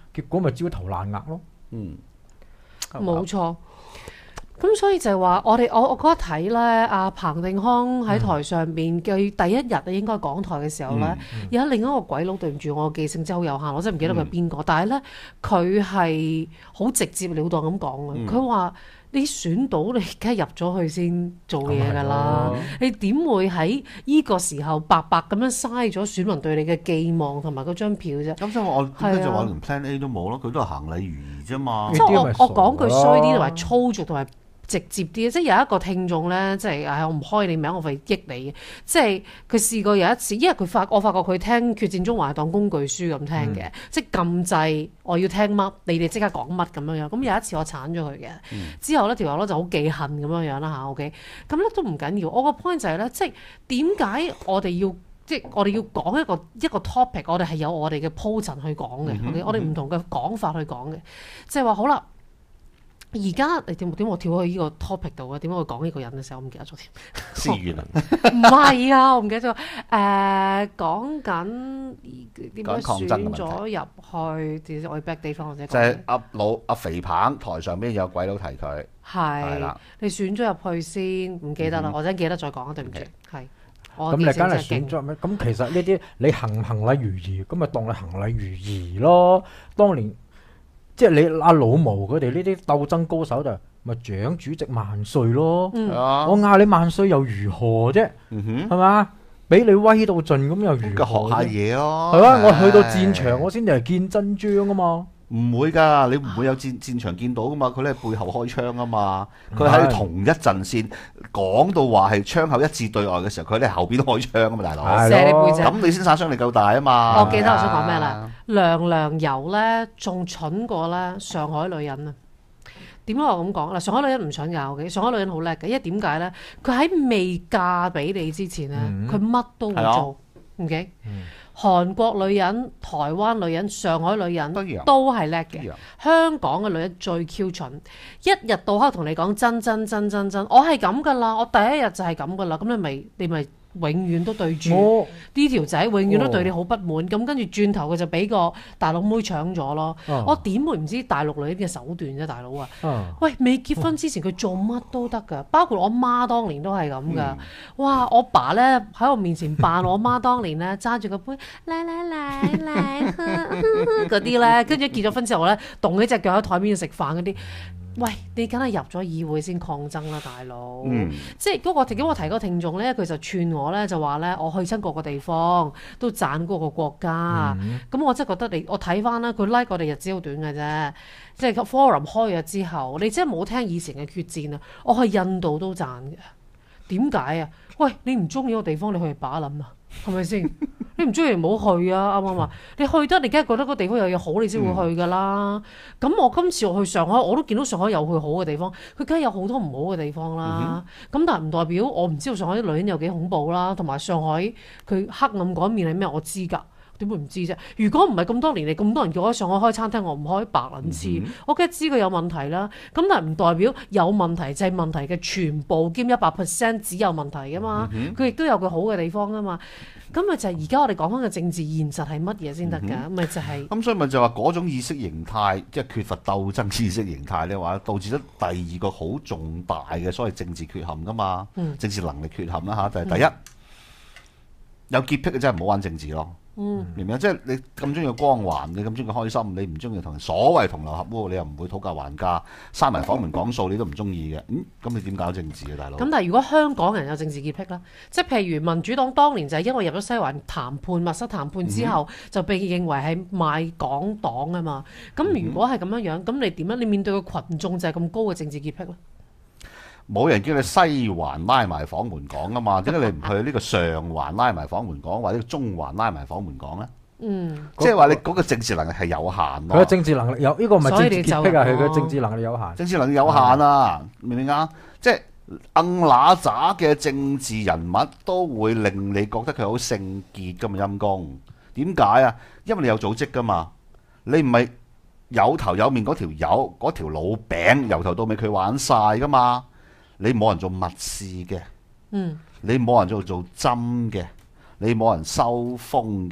結果咪焦頭爛額咯。 冇錯。咁所以就係話，我覺得睇咧，阿彭定康喺台上邊嘅第一日啊，應該講台嘅時候咧，有另一個鬼佬，對唔住我記性真係好有限，我真係唔記得佢係邊個。但係咧，佢係好直接了當咁講嘅。佢話：你選到你梗係入咗去先做嘢㗎啦，你點會喺呢個時候白白咁樣嘥咗選民對你嘅寄望同埋嗰張票啫？ 咁所以我點解就話連 Plan A 都冇咯？佢都係行禮如儀啫嘛。 即係我講句衰啲同埋粗俗同埋直接啲，即係有一個聽眾咧，即係我唔開你名，我費益你嘅。即係佢試過有一次，因為我發覺佢聽決戰中環係當工具書咁聽嘅，即係撳掣我要聽乜，你哋即刻講乜咁樣樣。咁有一次我鏟咗佢嘅，之後咧條友咧就好記恨咁樣樣啦嚇。OK，咁咧都唔緊要。我個 point 就係咧，即係點解我哋要講一個 topic， 我哋係有我哋嘅鋪陳去講嘅。OK，我哋唔同嘅講法去講嘅，即係話好啦。而家你點我跳去呢個 topic 度啊？點解會講呢個人嘅時候，我唔記得咗添。 思源啊？ 唔係啊，我唔記得咗。講緊點解選咗入去？我 back 地方或者就係阿肥彭台上邊有鬼佬提佢。係啦， 你選咗入去先，唔記得啦。我真記得再講啊，對唔住。係。 咁你梗係選咗咩？咁其實呢啲你行唔行禮如儀，咁咪當你行禮如儀咯。當年。即係你阿老毛佢哋呢啲鬥爭高手就咪蔣主席萬歲咯，我嗌你萬歲又如何啫？係嘛？俾你威到盡咁又如何？ 學下嘢咯， 係嘛？我去到戰場我先至係見真章啊嘛。 唔會㗎，你唔會有戰場見到㗎嘛，佢咧背後開槍啊嘛，佢喺同一陣線講到話係槍口一致對外嘅時候，佢喺後邊開槍啊嘛，大佬。 射你背脊。 咁你先殺傷力夠大啊嘛。 我記得我想講咩啦？梁游咧仲蠢過咧上海女人啊！點解我咁講？嗱，上海女人唔想拗嘅，上海女人好叻嘅，因為點解咧？佢喺未嫁俾你之前咧，佢乜都會做。OK。韓國女人、台灣女人、上海女人都係叻嘅，香港嘅女人最 Q 蠢，一日到黑同你講真，我係咁噶啦，我第一日就係咁噶啦，咁你咪永遠都對住呢條仔，永遠都對你好不滿，咁跟住轉頭佢就俾個大陸妹搶咗咯。我點會唔知大陸女人嘅手段啫，大佬啊！喂，未結婚之前佢做乜都得噶，包括我媽當年都係咁噶。哇！我爸咧喺我面前扮我媽當年咧揸住個杯嚟嗰啲咧，跟住結咗婚之後咧，動起隻腳喺台面度食飯嗰啲。喂，你梗係入咗議會先抗爭啦，大佬！即係嗰個點解我提嗰個聽眾咧，佢就串我咧，就話咧，我去親各個地方都讚嗰個國家。咁我真係覺得我睇翻啦，佢 like 我哋日子好短嘅啫。即係 forum 開咗之後，你真係冇聽以前嘅決戰啊！我去印度都讚嘅。點解啊？喂，你唔中意個地方，你去把諗啊？係咪先？你唔中意唔好去啊！啱唔啱啊？你去得，你梗係覺得個地方有嘢好，你先會去噶啦。咁我今次我去上海，我都見到上海有去好嘅地方，佢梗係有好多唔好嘅地方啦。咁但係唔代表我唔知道上海啲女人有幾恐怖啦，同埋上海佢黑暗嗰一面係咩？我知㗎。點會唔知啫？如果唔係咁多年嚟咁多人叫我喺上海開餐廳，我唔開白撚次，我梗係知佢有問題啦。咁但係唔代表有問題就係問題嘅全部兼100%只有問題㗎嘛。佢亦都有佢好嘅地方㗎嘛。咁咪就係而家我哋講翻嘅政治現實係乜嘢先得㗎？咪就係咁，所以咪就話嗰種意識形態，即係缺乏鬥爭意識形態咧，話導致咗第二個好重大嘅所謂政治缺陷㗎嘛。政治能力缺陷啦嚇，就係第一有潔癖嘅真係唔好玩政治咯。明唔明？即係你咁中意光環，你咁中意開心，你唔中意同人所謂同流合污，你又唔會討價還價，閂埋房門講數，你都唔中意嘅。咁你點搞政治啊，大佬？ 咁但係如果香港人有政治潔癖啦，即係譬如民主黨當年就係因為入咗西環談判密室談判之後，就被認為係賣港黨啊嘛。咁如果係咁樣樣，咁你點樣？你面對個群眾就係咁高嘅政治潔癖咧？ 冇人叫你西環拉埋房門講啊嘛，點解你唔去呢個上環拉埋房門講，或者中環拉埋房門講咧？即係話你嗰個政治能力係有限咯。佢嘅政治能力有呢個唔係政治潔癖啊，佢嘅政治能力有限。政治能力有限啊，明唔明啊？即係硬乸渣嘅政治人物都會令你覺得佢好聖潔㗎嘛，陰公。點解啊？因為你有組織㗎嘛，你唔係有頭有面嗰條友嗰條老餅由頭到尾佢玩晒㗎嘛。你冇人做密事嘅，你冇人做針嘅，你冇人收風嘅，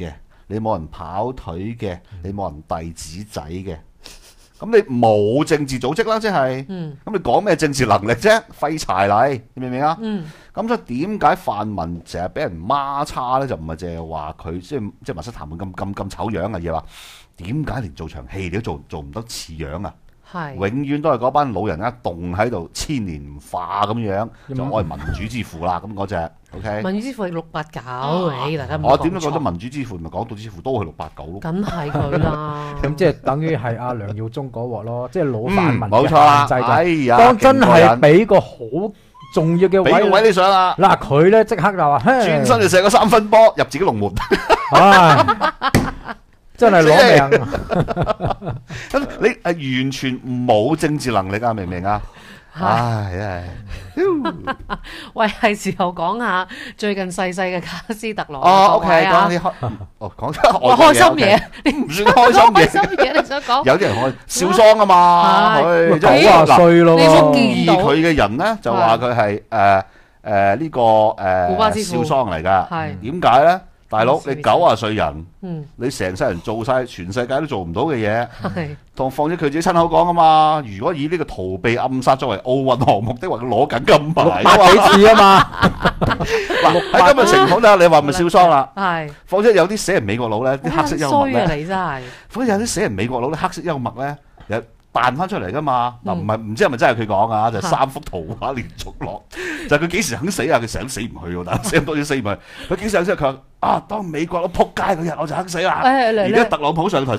你冇人跑腿嘅，你冇人遞紙仔嘅，咁你冇政治組織啦，即係，咁你講咩政治能力啫？廢柴嚟，你明唔明啊？咁所以點解泛民成日俾人孖叉咧？就唔係淨係話佢即係密室談判咁醜樣嘅嘢話，點解連做場戲你都做唔得似樣啊？永遠都係嗰班老人家棟喺度千年唔化咁樣，就愛民主之父啦。咁嗰隻 OK。 民主之父係689，大家我點都覺得民主之父唔係港獨之父都係689咯。 梗係佢啦。 咁即係等於係阿梁耀忠嗰鑊咯，即係老泛民冇錯啦。哎呀， 當真係俾個好重要嘅位， 俾個位你上啦。 嗱佢咧即刻就話， 轉身就射個3分波入自己龍門。 真係攞命！ 你係完全冇政治能力啊，明唔明啊？唉， 喂，係時候講下最近細細嘅卡斯特羅。 OK， 講啲講出開心嘢，你唔算開心嘢，你想講？ 有啲人開笑喪啊嘛，佢 90歲咯。 意佢嘅人咧就話佢係呢個古巴之父笑喪嚟㗎。點解咧？大佬，你90歲人，你成世人做晒全世界都做唔到嘅嘢，同況且佢自己親口講啊嘛。如果以呢個逃避暗殺作為奧運項目的話，佢攞緊金牌 600幾次啊嘛。 嗱，喺今日情況底下，你話咪笑喪啦？ 係。 況且有啲死人美國佬咧，啲黑色幽默咧， 衰啊你真係。 況且有啲死人美國佬啲黑色幽默咧，有彈翻出嚟噶嘛？嗱，唔知係咪真係佢講啊？就3幅圖畫連續落，就係佢幾時肯死啊？佢成日都死唔去喎，但係死咁多都死唔去。佢幾時肯死？佢話當美國佬撲街嗰日，我就肯死啦。而家特朗普上台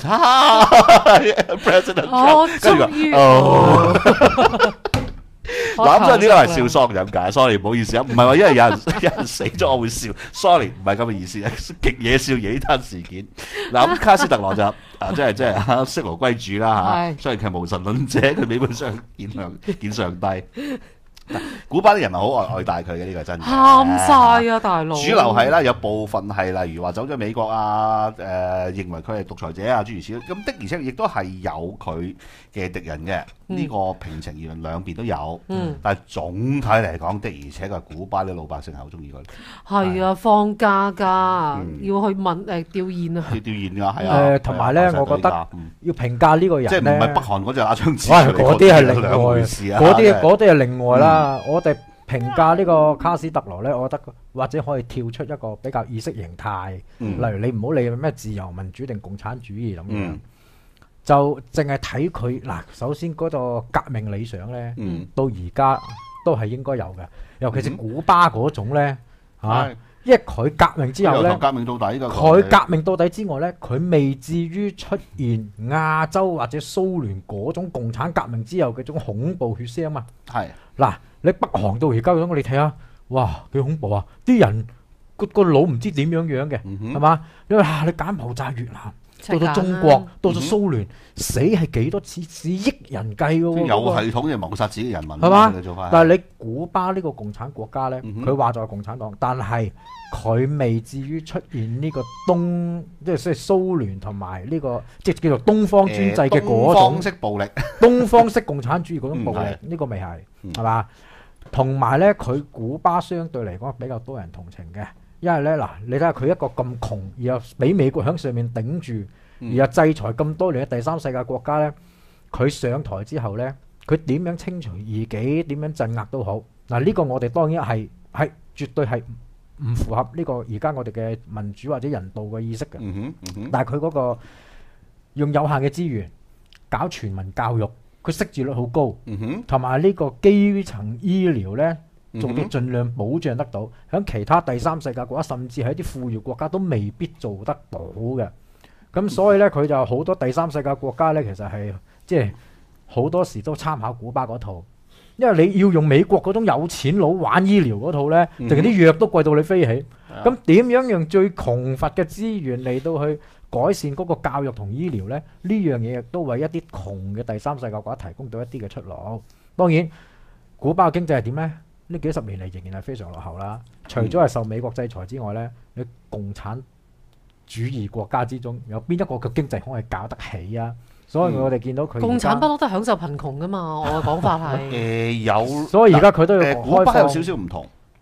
，President Trump，跟住話嗱，咁所以呢個係笑喪咁解，sorry 唔好意思啊，唔係話因為有人死咗我會笑，sorry 唔係咁嘅意思，極野笑嘢呢單事件。嗱，咁卡斯特羅就即係色羅歸主啦嚇，雖然佢係無神論者，佢基本上見上帝。古巴啲人係好愛戴佢嘅，呢個真嘅。 喊晒啊，大佬！ 主流係啦，有部分係例如話走咗美國啊，認為佢係獨裁者啊，諸如此類。咁的而且確亦都係有佢嘅敵人嘅。呢個平情而論兩邊都有。但係總體嚟講，的而且確古巴啲老百姓係好中意佢。 係啊，放假㗎，要去吊唁啊。吊唁㗎，係啊。 同埋咧，我覺得要評價呢個人即係唔係北韓嗰隻阿昌子？ 嗰啲係另外事啊。 嗰啲係另外啦。我哋評價呢個卡斯特羅呢，我覺得或者可以跳出一個比較意識形態，例如你唔好理咩自由民主定共產主義咁樣，就淨係睇佢嗱。首先嗰個革命理想呢，到而家都係應該有嘅，尤其是古巴嗰種呢，因為佢革命之後呢， 革命到底佢革命到底之外呢，佢未至於出現亞洲或者蘇聯嗰種共產革命之後嘅種恐怖血腥啊嘛。 係嗱。你北韓到而家咁，你睇下，哇，幾恐怖啊！啲人個腦唔知點樣嘅，係嘛？因為你柬埔寨、越南，到咗中國，到咗蘇聯，死係幾多次？是億人計嘅喎。 有系統嘅謀殺自己人民， 係嘛？但係你古巴呢個共產國家咧，佢話就係共產黨，但係佢未至於出現呢個即係蘇聯同埋呢個即係叫做東方專制嘅嗰種東方式暴力、 東方式共產主義嗰種暴力，呢個未係，係嘛？同埋咧，佢古巴相對嚟講比較多人同情嘅，因為咧嗱，你睇下佢一個咁窮，而又俾美國喺上面頂住，而又制裁咁多年嘅第三世界國家咧，佢上台之後咧，佢點樣清除異己，點樣鎮壓都好，嗱呢個我哋當然係絕對係唔符合呢個而家我哋嘅民主或者人道嘅意識嘅。但係佢嗰個用有限嘅資源搞全民教育。佢識字率好高，同埋呢個基層醫療呢，做到盡量保障得到。喺其他第三世界國家，甚至係一啲富裕國家都未必做得到嘅。咁所以呢，佢就好多第三世界國家呢，其實係即係好多時都參考古巴嗰套，因為你要用美國嗰種有錢佬玩醫療嗰套呢，定係啲藥都貴到你飛起。咁點樣用最窮乏嘅資源嚟到去改善嗰個教育同醫療呢？呢樣嘢亦都為一啲窮嘅第三世界國家提供到一啲嘅出路。當然，古巴嘅經濟係點呢？呢幾十年嚟仍然係非常落後啦。除咗係受美國制裁之外呢，你共產主義國家之中有邊一個嘅經濟可以搞得起啊？所以我哋見到佢共產不嬲都係享受貧窮噶嘛。我嘅講法係有， 所以而家佢都要古巴有少少唔同。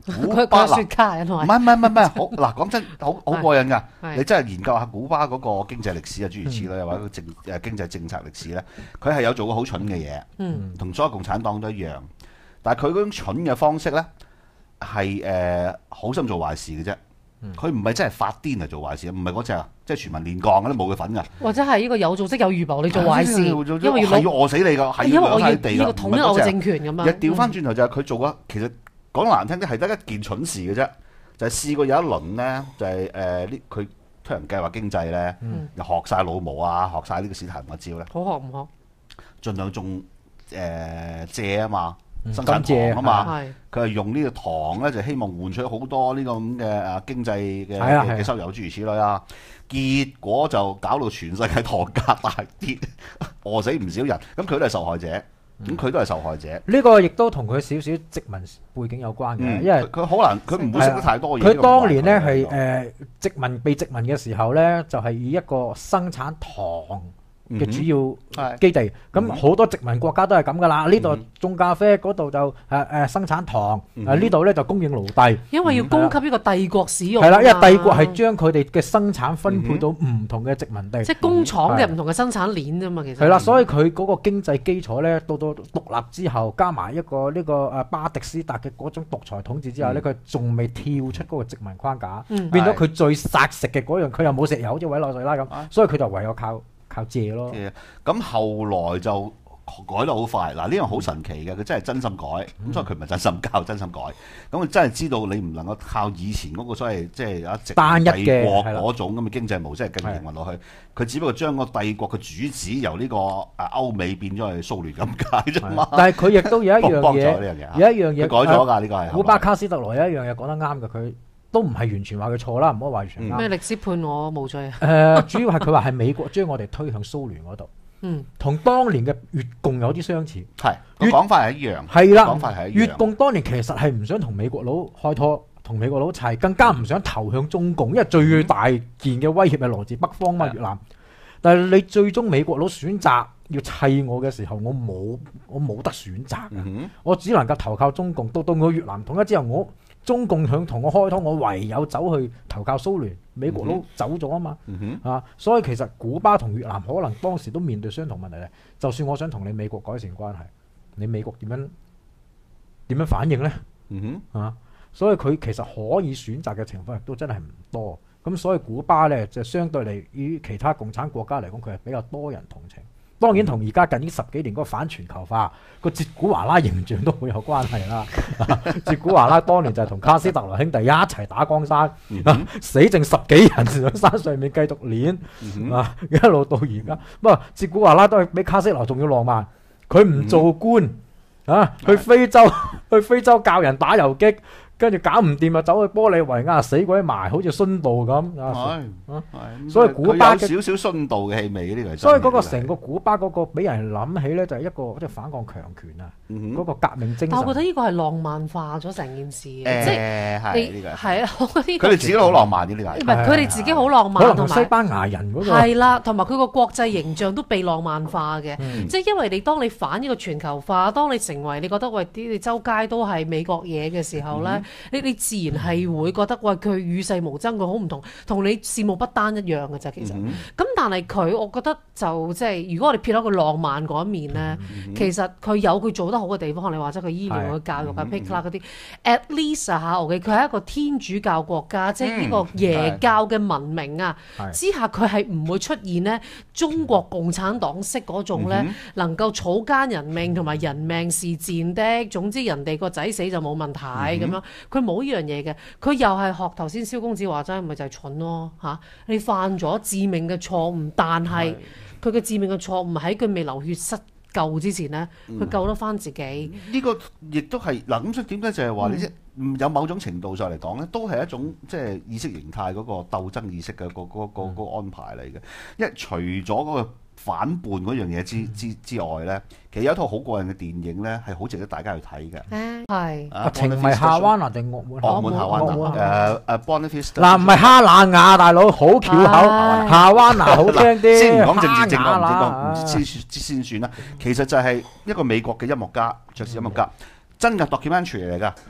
佢講雪茄係咪？ 唔係，好嗱，講真，好過癮㗎。你真係研究下古巴嗰個經濟歷史啊，諸如此類，或者個經濟政策歷史咧，佢係有做過好蠢嘅嘢，同所有共產黨都一樣。但係佢嗰種蠢嘅方式咧，係好心做壞事嘅啫。佢唔係真係發癲嚟做壞事，唔係嗰隻啊，即係全民練鋼嗰啲冇佢份㗎。或者係呢個有組織有預謀你做壞事，因為要餓死你㗎，係因為我要呢個統一我政權咁樣。 調翻轉頭就係佢做過，其實講得難聽啲係得一件蠢事嘅啫，就係試過有一輪咧，就係佢推行計劃經濟咧，又學晒老毛啊，學晒呢個史太林嘅招咧。 好學唔學？ 盡量種蔗啊嘛。生產糖啊嘛，佢係用呢個糖咧，就希望換取好多呢個咁嘅經濟嘅收入，諸如此類啊。結果就搞到全世界糖價大跌，餓死唔少人。咁佢都係受害者，呢個亦都同佢少少殖民背景有關嘅，因為佢可能佢唔會識得太多嘢。 佢當年咧係被殖民嘅時候咧，就係以一個生產糖嘅主要基地，咁好多殖民國家都係咁噶啦。呢度種咖啡，嗰度就生產糖，呢度咧就供應奴隸。 因為要供給呢個帝國使用。 係啦，因為帝國係將佢哋嘅生產分配到唔同嘅殖民地， 即係工廠嘅唔同嘅生產鏈啫嘛。其實係啦，所以佢嗰個經濟基礎咧，到獨立之後，加埋一個呢個巴迪斯達嘅嗰種獨裁統治之後咧，佢仲未跳出嗰個殖民框架，變咗佢最殺食嘅嗰樣，佢又冇石油，好似委內瑞拉咁，所以佢就唯有靠借咯。 咁後來就改得好快。嗱，呢樣好神奇嘅，佢真係真心改。咁所以佢唔係真心教，真心改。咁佢真係知道你唔能夠靠以前嗰個所謂即係一直單一嘅嗰種咁嘅經濟模式係繼續營運落去。佢只不過將個帝國嘅主旨由呢個歐美變咗係蘇聯咁解啫嘛。 但係佢亦都有一樣嘢，有一樣嘢改咗㗎。呢個係古巴卡斯特羅有一樣嘢講得啱嘅，佢都唔係完全話佢錯啦，唔可以話完全啱。 咩歷史判我無罪啊？ 主要係佢話係美國將我哋推向蘇聯嗰度，同當年嘅越共有啲相似。 係講法係一樣， 係啦， 講法係一樣。 越共當年其實係唔想同美國佬開拖，同美國佬砌，更加唔想投向中共，因為最大件嘅威脅係來自北方嘛，越南。但係你最終美國佬選擇要砌我嘅時候，我冇得選擇，我只能夠投靠中共。到我越南統一之後，中共想同我開拖，我唯有走去投靠蘇聯，美國佬走咗啊嘛，所以其實古巴同越南可能當時都面對相同問題咧。就算我想同你美國改善關係，你美國點樣反應呢？所以佢其實可以選擇嘅情況亦都真係唔多。咁所以古巴呢，就相對嚟於其他共產國家嚟講，佢係比較多人同情。當然同而家近呢10幾年嗰個反全球化個哲古華拉形象都好有關係啦。哲古華拉當年就係同卡斯特羅兄弟一齊打江山，死剩10幾人喺山上面繼續練，一路到而家。不過哲古華拉都係比卡斯特羅仲要浪漫，佢唔做官去非洲教人打游擊。跟住搞唔掂啊，走去玻利維亞死鬼埋，好似殉道咁。所以古巴有少少殉道嘅氣味呢個。 所以嗰個成個古巴嗰個俾人諗起咧，就係一個即係反抗強權啊，嗰個革命精神。 但我覺得呢個係浪漫化咗成件事，即係係啊， 佢哋自己都好浪漫嘅呢個。 唔係佢哋自己好浪漫， 可能同西班牙人嗰個係啦，同埋佢個國際形象都被浪漫化嘅。即係因為當你反呢個全球化，當你成為你覺得喂啲你周街都係美國嘢嘅時候咧。你自然係會覺得喂佢與世無爭，佢好唔同你事務不單一樣嘅啫。其實咁，但係佢我覺得就即係如果我哋撇開佢浪漫嗰一面咧，其實佢有佢做得好嘅地方。你話即係佢醫療嘅教育啊、pick 啦嗰啲，at least 佢係一個天主教國家，即係呢個耶教嘅文明啊之下，佢係唔會出現呢中國共產黨式嗰種咧能夠草菅人命同埋人命是賤的，總之人哋個仔死就冇問題咁樣，佢冇呢樣嘢嘅，佢又係學頭先蕭公子話齋，咪就係蠢咯嚇！你犯咗致命嘅錯誤，但係佢嘅致命嘅錯誤喺佢未流血失救之前呢，佢救得翻自己。 呢個亦都係嗱，咁所以點解就係話你即有某種程度上嚟講咧，都係一種即係意識形態嗰個鬥爭意識嘅個安排嚟嘅。因為除咗嗰個反叛嗰樣嘢之外咧，其實有一套好過癮嘅電影咧，係好值得大家去睇嘅。 係情迷夏灣拿定惡滿夏灣拿Bonifista 嗱，唔係哈那亞大佬，好翹口，夏灣拿好聽啲。 先唔講政治正確，唔先算啦。其實就係一個美國嘅音樂家，爵士音樂家，真嘅 documentary 嚟㗎。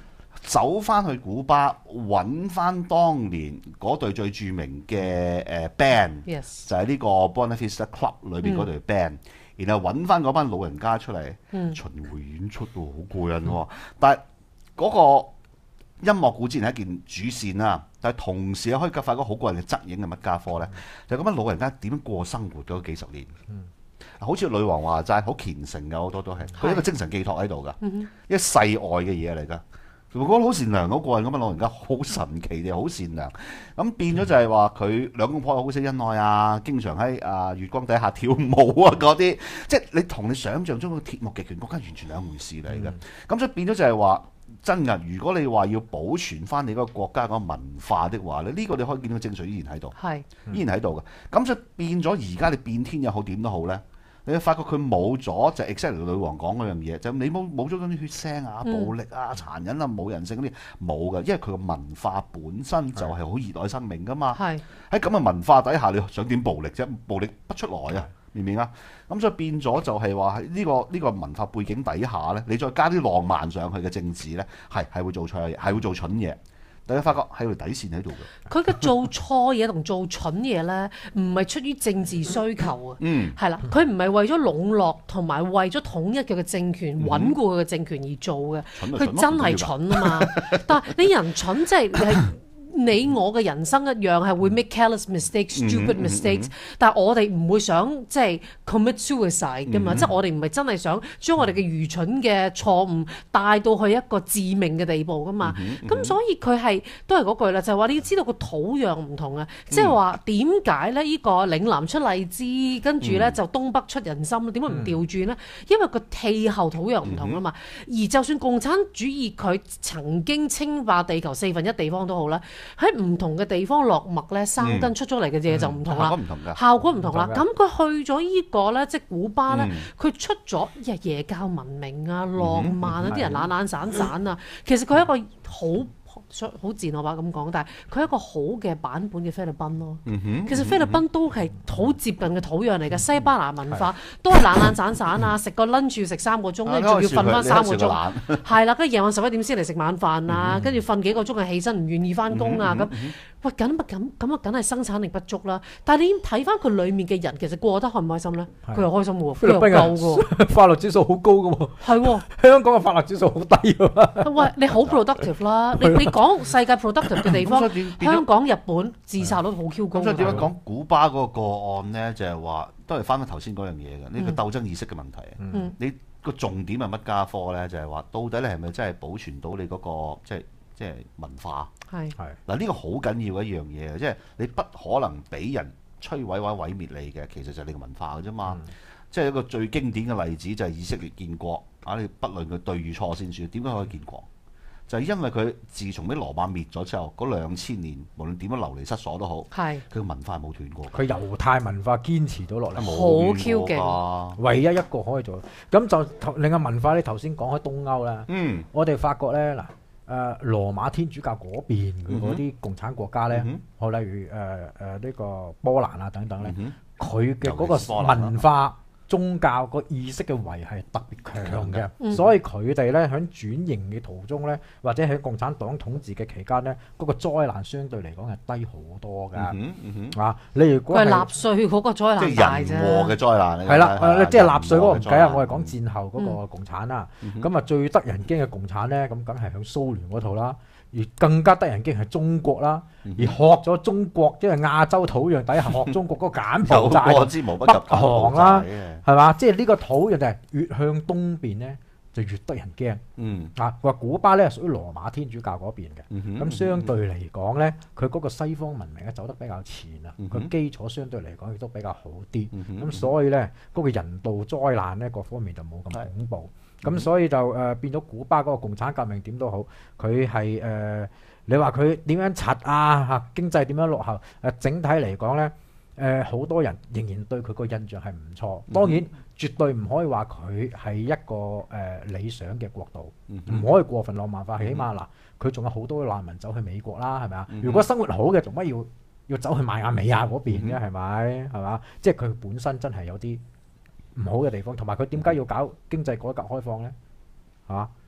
走翻去古巴揾翻當年嗰隊最著名嘅band， 就係呢個 Buena Vista Club 裏邊嗰隊 band，然後揾翻嗰班老人家出嚟巡迴演出喎，好過癮喎！但係嗰個音樂固然係一件主線啦，但係同時可以發覺好過癮嘅側影係乜家科呢？就係咁班老人家點樣過生活嗰幾十年。好似女王話齋，好虔誠嘅好多都係，佢一個精神寄託喺度㗎，一個世外嘅嘢嚟㗎。我覺得好善良嗰個人咁樣老人家，好神奇嘅，好善良。咁變咗就係話佢兩公婆好識恩愛啊，經常喺月光底下跳舞啊嗰啲，即係你同你想象中嘅鐵幕極權國家完全兩回事嚟嘅。咁所以變咗就係話真㗎，如果你話要保存翻你嗰個國家嗰個文化的話咧，呢個你可以見到個精髓依然喺度，依然喺度嘅。咁所以變咗而家你變天又好點都好咧。你會發覺佢冇咗就 exactly 女王講嗰樣嘢，就你冇咗嗰啲血腥啊、暴力啊、殘忍啊、冇人性嗰啲冇㗎，因為佢個文化本身就係好熱愛生命㗎嘛。喺咁嘅文化底下，你想點暴力啫？暴力不出來啊，明唔明啊？咁所以變咗就係話喺呢個文化背景底下咧，你再加啲浪漫上去嘅政治咧，係會做錯嘢，係會做蠢嘢。大家發覺係條底線喺度嘅。佢嘅做錯嘢同做蠢嘢咧，唔係出於政治需求啊。係啦，佢唔係為咗籠絡同埋為咗統一佢嘅政權、穩固佢嘅政權而做嘅。佢真係蠢啊嘛！但係你人蠢即係你我嘅人生一樣係會 make careless mistakes、stupid mistakes，但係我哋唔會想即係 commit suicide 㗎嘛，即係我哋唔係真係想將我哋嘅愚蠢嘅錯誤帶到去一個致命嘅地步㗎嘛。咁所以佢都係嗰句啦，就係話你要知道個土壤唔同啊，即係話點解咧？呢個嶺南出荔枝，跟住咧就東北出人參，點解唔調轉咧？因為個氣候土壤唔同啊嘛。而就算共產主義佢曾經稱霸地球1/4地方都好啦。喺唔同嘅地方落墨咧，生根出咗嚟嘅嘢就唔同啦，效果唔同啦。咁佢去咗呢個咧，即係古巴咧，佢出咗耶教文明啊、浪漫啊，啲人懶懶散散啊，其實佢係一個好賤我話咁講，但係佢係一個好嘅版本嘅菲律賓咯。其實菲律賓都係好接近嘅土壤嚟嘅，西班牙文化都係懶懶散散啊，食個 lunch 食3個鐘，跟住仲要瞓翻3個鐘，係啦，跟住夜晚11點先嚟食晚飯啊，跟住瞓幾個鐘係起身，唔願意翻工啊咁。喂，咁啊，梗係生產力不足啦。但係你睇翻佢裡面嘅人，其實過得開唔開心咧？佢又開心喎，佢又夠喎， 法律指數好高㗎喎。係喎，香港嘅法律指數好低喎。 喂，你好 productive 啦，你講世界 productive 嘅地方，香港、日本自殺率好 Q 高。 所以點樣講古巴嗰個案咧？就係話都係翻返頭先嗰樣嘢嘅，呢個鬥爭意識嘅問題。你個重點係乜家科咧？就係話到底你係咪真係保存到你嗰個即係文化？係嗱，呢個好緊要一樣嘢嘅，即係你不可能俾人摧毀或者毀滅你嘅，其實就係你嘅文化嘅啫嘛。即係一個最經典嘅例子就係以色列建國啊！你不論佢對與錯先算，點解可以建國？就係因為佢自從俾羅馬滅咗之後，嗰2000年無論點樣流離失所都好，佢嘅文化冇斷過。 佢猶太文化堅持到落嚟， 好 Q 勁， 唯一一個可以做。咁就另外文化，你頭先講開東歐啦，我哋發覺咧嗱，羅馬天主教嗰邊嗰啲共產國家咧，我例如呢個波蘭啊等等咧，佢嘅嗰個文化宗教個意識嘅維係特別強嘅，所以佢哋咧喺轉型嘅途中咧，或者喺共產黨統治嘅期間咧，嗰個災難相對嚟講係低好多㗎。啊，你如果係納粹嗰個災難大啫， 即係人禍嘅災難嚟。 係啦，即係納粹嗰個唔計啊，我係講戰後嗰個共產啦。咁啊，最得人驚嘅共產咧，咁梗係響蘇聯嗰套啦。而更加得人驚係中國啦，而學咗中國即係亞洲土壤底下學中國嗰個柬埔寨、北韓啦，係嘛？即係呢個土壤就係越向東邊咧，就越得人驚。話古巴咧係屬於羅馬天主教嗰邊嘅，咁相對嚟講咧，佢嗰個西方文明咧走得比較前啊，佢基礎相對嚟講亦都比較好啲。咁所以咧，嗰個人道災難咧各方面就冇咁恐怖。咁所以就變咗古巴嗰個共產革命點都好，佢係你話佢點樣柒啊嚇，經濟點樣落後？整體嚟講咧，好多人仍然對佢個印象係唔錯。當然絕對唔可以話佢係一個理想嘅國度，唔可以過分浪漫化。起碼嗱，佢仲有好多難民走去美國啦，係咪啊？如果生活好嘅，做乜要走去邁阿密亞嗰邊嘅？係咪？係嘛？即係佢本身真係有啲唔好嘅地方，同埋佢點解要搞經濟改革開放咧？係嘛？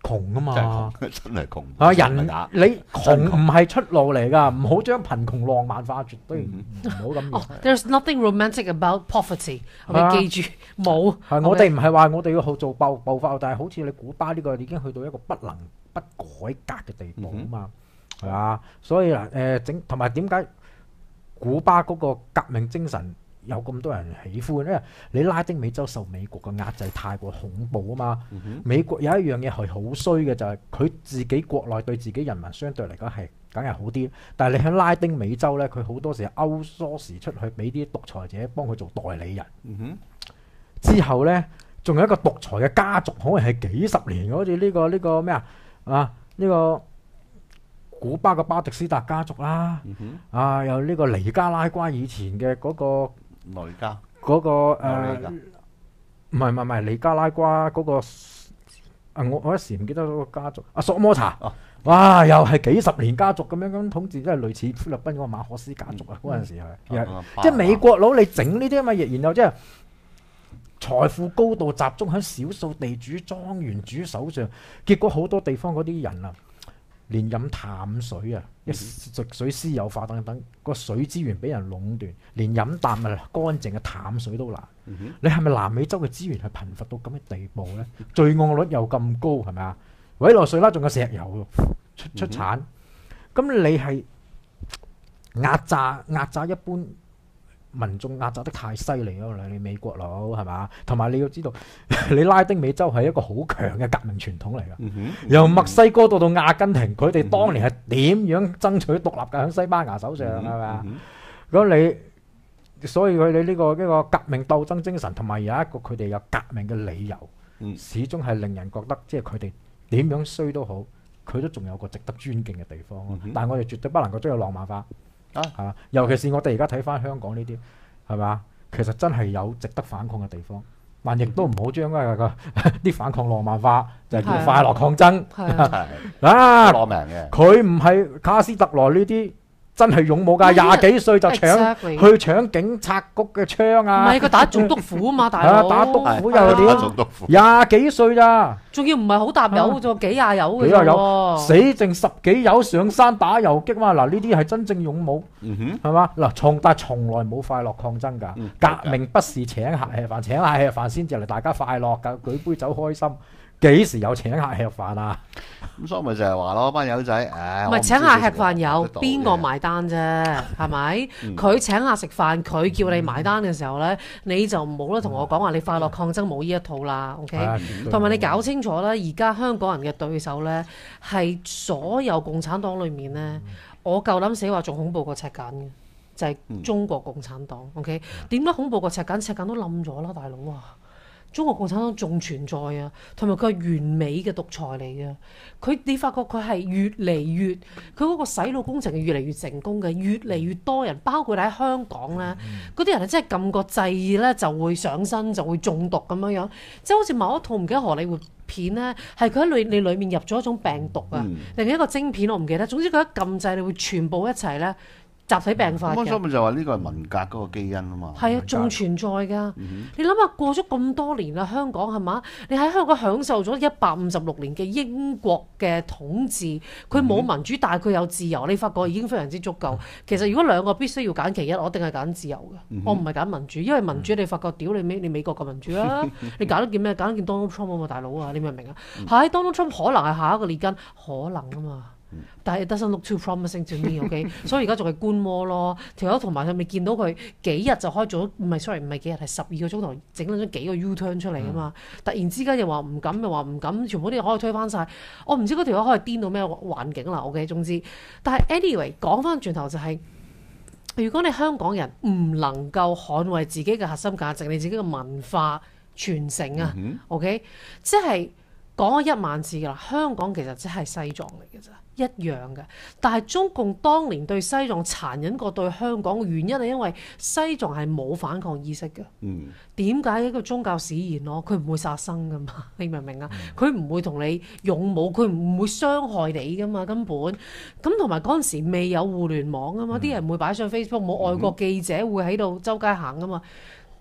窮啊嘛， 真係窮啊！人你窮唔係出路嚟㗎，唔好將貧窮浪漫化，絕對唔好咁樣。 There's nothing romantic about poverty，你記住冇。 係我哋唔係話我哋要做暴發，但係好似你古巴呢個已經去到一個不能不改革嘅地步啊嘛，係嘛？所以嗱同埋點解古巴嗰個革命精神有咁多人喜歡，因為你拉丁美洲受美國嘅壓制太過恐怖啊嘛。美國有一樣嘢係好衰嘅，就係佢自己國內對自己人民相對嚟講係梗係好啲，但係你喺拉丁美洲呢，佢好多時歐疏時出去俾啲獨裁者幫佢做代理人。之後呢，仲有一個獨裁嘅家族，可能係幾十年，好似呢個咩呢個古巴嘅巴迪斯達家族啦，有呢個尼加拉瓜以前嘅嗰個內加嗰個唔係尼加拉瓜嗰個我一時唔記得嗰個家族索摩查，哇又係幾十年家族咁樣統治，即係類似菲律賓嗰個馬可斯家族啊，嗰陣時係即係美國佬你整呢啲咁嘅嘢，然後即係財富高度集中喺少數地主莊園主手上，結果好多地方嗰啲人啊，連飲淡水啊，食水私有化等等，個水資源俾人壟斷，連飲啖乾淨嘅淡水都難。你係咪南美洲嘅資源係貧乏到咁嘅地步呢？罪案率又咁高，係咪啊？委內瑞拉仲有石油出產，咁你係壓榨一般民眾，壓榨得太犀利咯！你美國佬係嘛？同埋你要知道，你拉丁美洲係一個好強嘅革命傳統嚟㗎。由墨西哥到阿根廷，佢哋當年係點樣爭取獨立㗎？喺西班牙手上係咪啊？咁所以佢哋呢個革命鬥爭精神，同埋有一個佢哋有革命嘅理由，始終係令人覺得即係佢哋點樣衰都好，佢都仲有個值得尊敬嘅地方。但係我哋絕對不能夠將佢浪漫化。尤其是我哋而家睇翻香港呢啲，係嘛？其實真係有值得反抗嘅地方，但亦都唔好將啲反抗浪漫化，就係叫快樂抗爭。 攞命嘅， 佢唔係卡斯特羅呢啲真係勇武㗎，廿幾歲就去搶警察局嘅槍啊！ 唔係佢打總督府啊嘛，大佬打督府又點？廿幾歲咋？ 仲要唔係好搭友啫，幾廿友嘅啫， 死剩十幾友上山打遊擊嘛！嗱，呢啲係真正勇武，係嘛？嗱，但係從來冇快樂抗爭㗎。革命不是請客吃飯，請客吃飯先至嚟大家快樂㗎，舉杯酒開心。幾時有請客吃飯啊？ 咁所以咪就係話咯，班友仔， 唔係請客吃飯有邊個埋單啫？係咪？佢請客食飯，佢叫你埋單嘅時候咧，你就唔好啦同我講話你快樂抗爭冇呢一套啦。OK，同埋你搞清楚啦，而家香港人嘅對手咧係所有共產黨裏面咧，我夠膽死話仲恐怖過赤柬嘅，就係中國共產黨。OK，點解恐怖過赤柬？赤柬都冧咗啦，大佬啊！中國共產黨仲存在啊，同埋佢係完美嘅獨裁嚟嘅。你發覺佢係越嚟越，佢嗰個洗腦工程係越嚟越成功嘅，越嚟越多人，包括喺香港咧，嗰啲人係真係撳個掣咧就會上身，就會中毒咁樣樣。即係好似某一套唔記得荷里活片咧，係佢喺你裡面入咗一種病毒啊，另一個晶片我唔記得。總之佢一撳掣，你會全部一齊咧。集體病發嘅， 所以就話呢個係文革嗰個基因啊嘛。 係啊，仲存在㗎。你諗下過咗咁多年啦，香港係嘛？你喺香港享受咗156年嘅英國嘅統治，佢冇民主，但係佢有自由。你發覺已經非常之足夠。其實如果兩個必須要揀其一，我一定係揀自由嘅。我唔係揀民主，因為民主你發覺屌你美國嘅民主啦，你揀得件咩？揀得件 Donald Trump 啊嘛，大佬啊，你明唔明啊？係 Donald Trump 可能係下一個列根，可能啊嘛。但係 it doesn't look too promising to me，OK？所以而家仲係觀摩咯。條友同埋佢咪見到佢幾日就開咗，唔係幾日，係12個鐘頭整咗幾個 U-turn 出嚟啊嘛！突然之間又話唔敢，又話唔敢，全部啲嘢可以推翻晒。我唔知嗰條友可以癲到咩環境啦，OK？總之，但係 anyway 講翻轉頭就係，如果你香港人唔能夠捍衛自己嘅核心價值，你自己嘅文化傳承啊，OK？即係講咗1萬次㗎啦，香港其實只係西藏嚟嘅咋。一樣嘅，但係中共當年對西藏殘忍過對香港嘅原因係因為西藏係冇反抗意識嘅。點解一個宗教使然咯？佢唔會殺生噶嘛，你明唔明啊？佢唔會同你勇武，佢唔會傷害你噶嘛，根本。咁同埋嗰陣時未有互聯網啊嘛，啲人唔會擺上 Facebook，冇外國記者會喺度周街行噶嘛。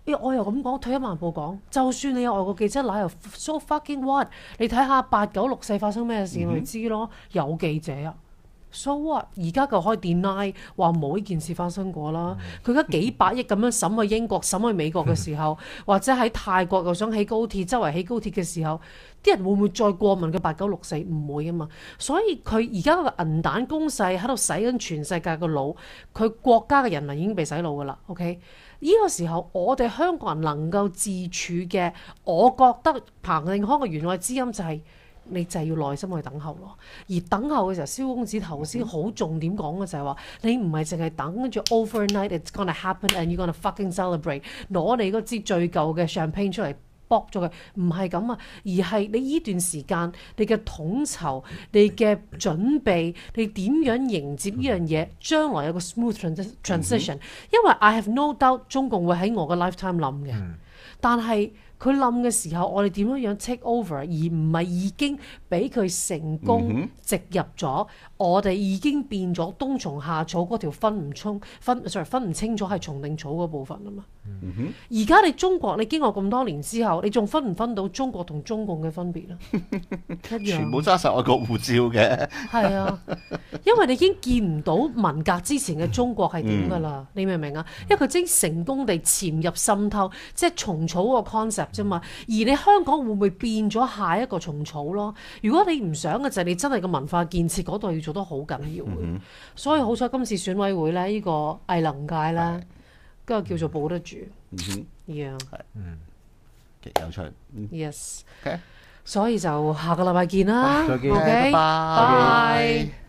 我又咁講，退一萬步講，就算你有外國記者嗱又 so fucking what？你睇下8、9、6、4發生咩事，咪知咯。有記者啊 ，so what？而家就可以 deny 話冇呢件事發生過啦。佢而家幾百億咁樣審去英國、審去美國嘅時候，或者喺泰國又想起高鐵，周圍起高鐵嘅時候，啲人會唔會再過問佢8、9、6、4？唔會啊嘛。所以佢而家個銀彈攻勢喺度洗緊全世界個腦，佢國家嘅人民已經被洗腦㗎啦。OK？呢個時候，我哋香港人能夠自處嘅，我覺得彭定康嘅弦外之音就係、你就係要耐心去等候咯。而等候嘅時候，蕭公子頭先好重點講嘅就係話，你唔係淨係等跟住 overnight it's gonna happen and you're gonna fucking celebrate， 攞你嗰支最舊嘅 champagne 出嚟。搏咗佢唔係咁啊，而係你呢段時間你嘅統籌、你嘅準備、你點樣迎接呢樣嘢，將來有個 smooth transition。因為 I have no doubt 中共會喺我嘅 lifetime 冧嘅，但係佢冧嘅時候，我哋點樣 take over，而唔係已經俾佢成功植入咗，我哋已經變咗冬蟲夏草嗰條分唔清楚係蟲定草嗰部分啊嘛。而家你中國，你經過咁多年之後，你仲分唔分到中國同中共嘅分別啊？一樣， 全部揸晒外國護照嘅。係啊，因為你已經見唔到文革之前嘅中國係點㗎啦，你明唔明啊？因為佢已經成功地潛入滲透，即係蟲草個 concept 啫嘛。而你香港會唔會變咗下一個蟲草咯？如果你唔想嘅就係你真係個文化建設嗰度要做得好緊要嘅。所以好彩今次選委會咧，呢個藝能界咧。嗰個叫做保得住，係， 極有趣 ，yes，所以就下個禮拜見啦，OK，拜拜。